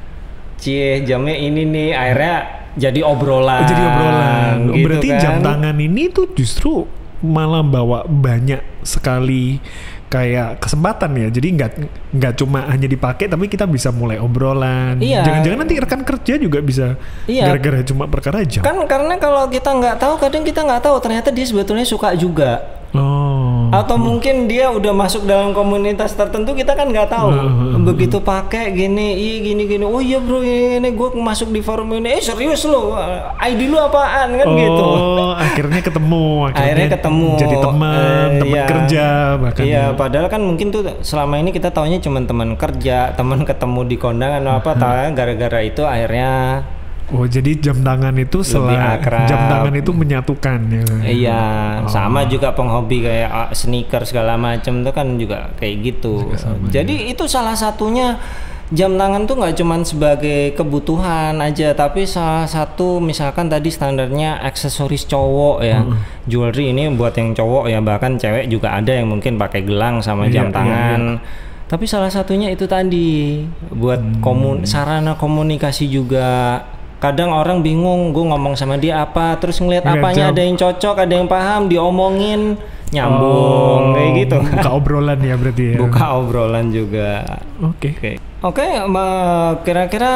Cie jamnya ini nih, akhirnya jadi obrolan. Jadi obrolan. Gitu berarti kan. Jam tangan ini tuh justru malah bawa banyak sekali kayak kesempatan ya. Jadi nggak nggak cuma hanya dipakai, tapi kita bisa mulai obrolan. Iya. Jangan-jangan nanti rekan kerja juga bisa iya. gara-gara cuma perkara jam. Kan karena kalau kita nggak tahu, kadang kita nggak tahu ternyata dia sebetulnya suka juga. Oh. Atau mungkin dia udah masuk dalam komunitas tertentu, kita kan nggak tahu. Uh, Begitu pakai gini, iya gini gini. Oh iya bro, ini gue masuk di forum ini. Eh serius lo, I D lu apaan kan oh, gitu. Oh, akhirnya ketemu. Akhirnya, akhirnya ketemu. Jadi teman, uh, teman iya. kerja bahkan. Iya, padahal kan mungkin tuh selama ini kita taunya cuma teman kerja, teman ketemu di kondangan uh, apa, tahu gara-gara itu akhirnya. Oh jadi jam tangan itu selain jam tangan itu menyatukan ya? Iya, oh. Sama juga penghobi kayak sneaker segala macam itu kan juga kayak gitu. Sama, jadi ya. Itu salah satunya jam tangan tuh nggak cuman sebagai kebutuhan aja, tapi salah satu misalkan tadi standarnya aksesoris cowok ya, uh-uh. jewelry ini buat yang cowok ya, bahkan cewek juga ada yang mungkin pakai gelang sama jam iya, tangan. Iya, iya. Tapi salah satunya itu tadi buat hmm. komun sarana komunikasi juga. Kadang orang bingung, gue ngomong sama dia apa, terus ngeliat Nggak apanya jam. Ada yang cocok, ada yang paham, diomongin, nyambung, oh, kayak gitu. Buka obrolan ya berarti ya? Buka obrolan juga. Oke. Okay. Oke, okay, kira-kira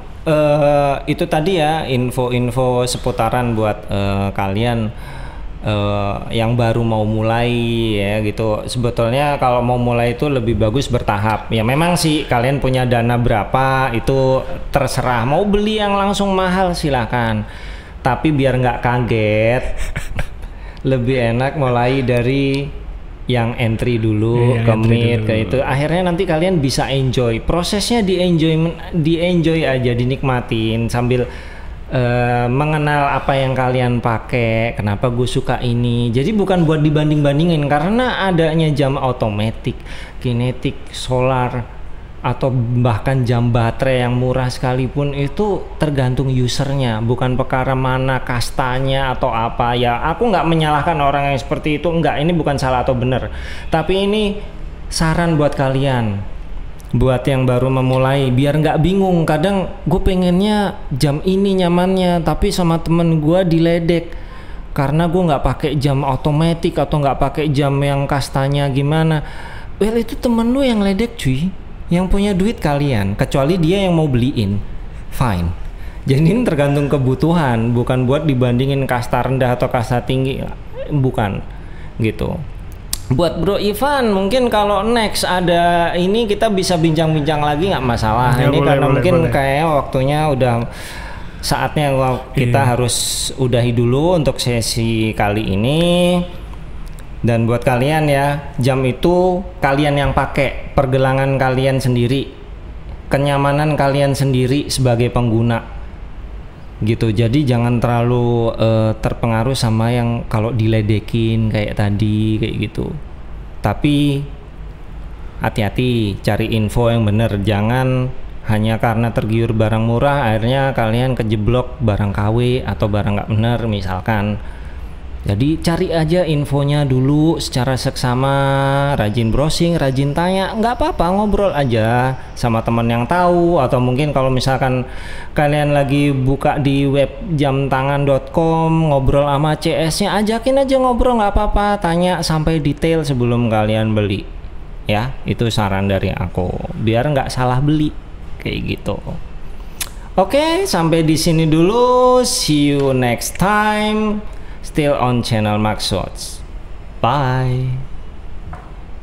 uh, itu tadi ya info-info seputaran buat uh, kalian uh, yang baru mau mulai ya gitu. Sebetulnya kalau mau mulai itu lebih bagus bertahap. Ya memang sih kalian punya dana berapa itu terserah. Mau beli yang langsung mahal silahkan. Tapi biar nggak kaget, lebih enak mulai dari yang entry dulu, yeah, ke mid, ke itu. Akhirnya nanti kalian bisa enjoy. Prosesnya di enjoy, di enjoy aja, dinikmatin sambil Uh, mengenal apa yang kalian pakai, kenapa gue suka ini. Jadi bukan buat dibanding-bandingin, karena adanya jam otomatis, kinetik, solar, atau bahkan jam baterai yang murah sekalipun itu tergantung usernya, bukan perkara mana kastanya atau apa. Ya aku nggak menyalahkan orang yang seperti itu, nggak, ini bukan salah atau benar, tapi ini saran buat kalian. Buat yang baru memulai, biar nggak bingung. Kadang gue pengennya jam ini nyamannya, tapi sama temen gue diledek karena gue nggak pakai jam otomatis atau nggak pakai jam yang kastanya gimana. Well itu temen lu yang ledek cuy, yang punya duit kalian, kecuali dia yang mau beliin, fine. Jadi ini tergantung kebutuhan, bukan buat dibandingin kasta rendah atau kasta tinggi, bukan gitu. Buat Bro Ivan, mungkin kalau next ada ini kita bisa bincang-bincang lagi nggak masalah. Ya, ini boleh, karena boleh, mungkin boleh. Kayak waktunya udah saatnya kita iya. harus udahi dulu untuk sesi kali ini. Dan buat kalian ya, jam itu kalian yang pakai, pergelangan kalian sendiri. kenyamanan kalian sendiri sebagai pengguna gitu. Jadi jangan terlalu uh, terpengaruh sama yang kalau diledekin kayak tadi kayak gitu. Tapi hati-hati, cari info yang bener, jangan hanya karena tergiur barang murah akhirnya kalian kejeblok barang K W atau barang nggak bener misalkan. Jadi cari aja infonya dulu secara seksama, rajin browsing, rajin tanya, nggak apa-apa, ngobrol aja sama teman yang tahu, atau mungkin kalau misalkan kalian lagi buka di web jam tangan dot com ngobrol sama C S-nya, ajakin aja ngobrol, nggak apa-apa, tanya sampai detail sebelum kalian beli. Ya, itu saran dari aku biar nggak salah beli kayak gitu. Oke, sampai di sini dulu. See you next time. Still on channel Max Watch. Bye.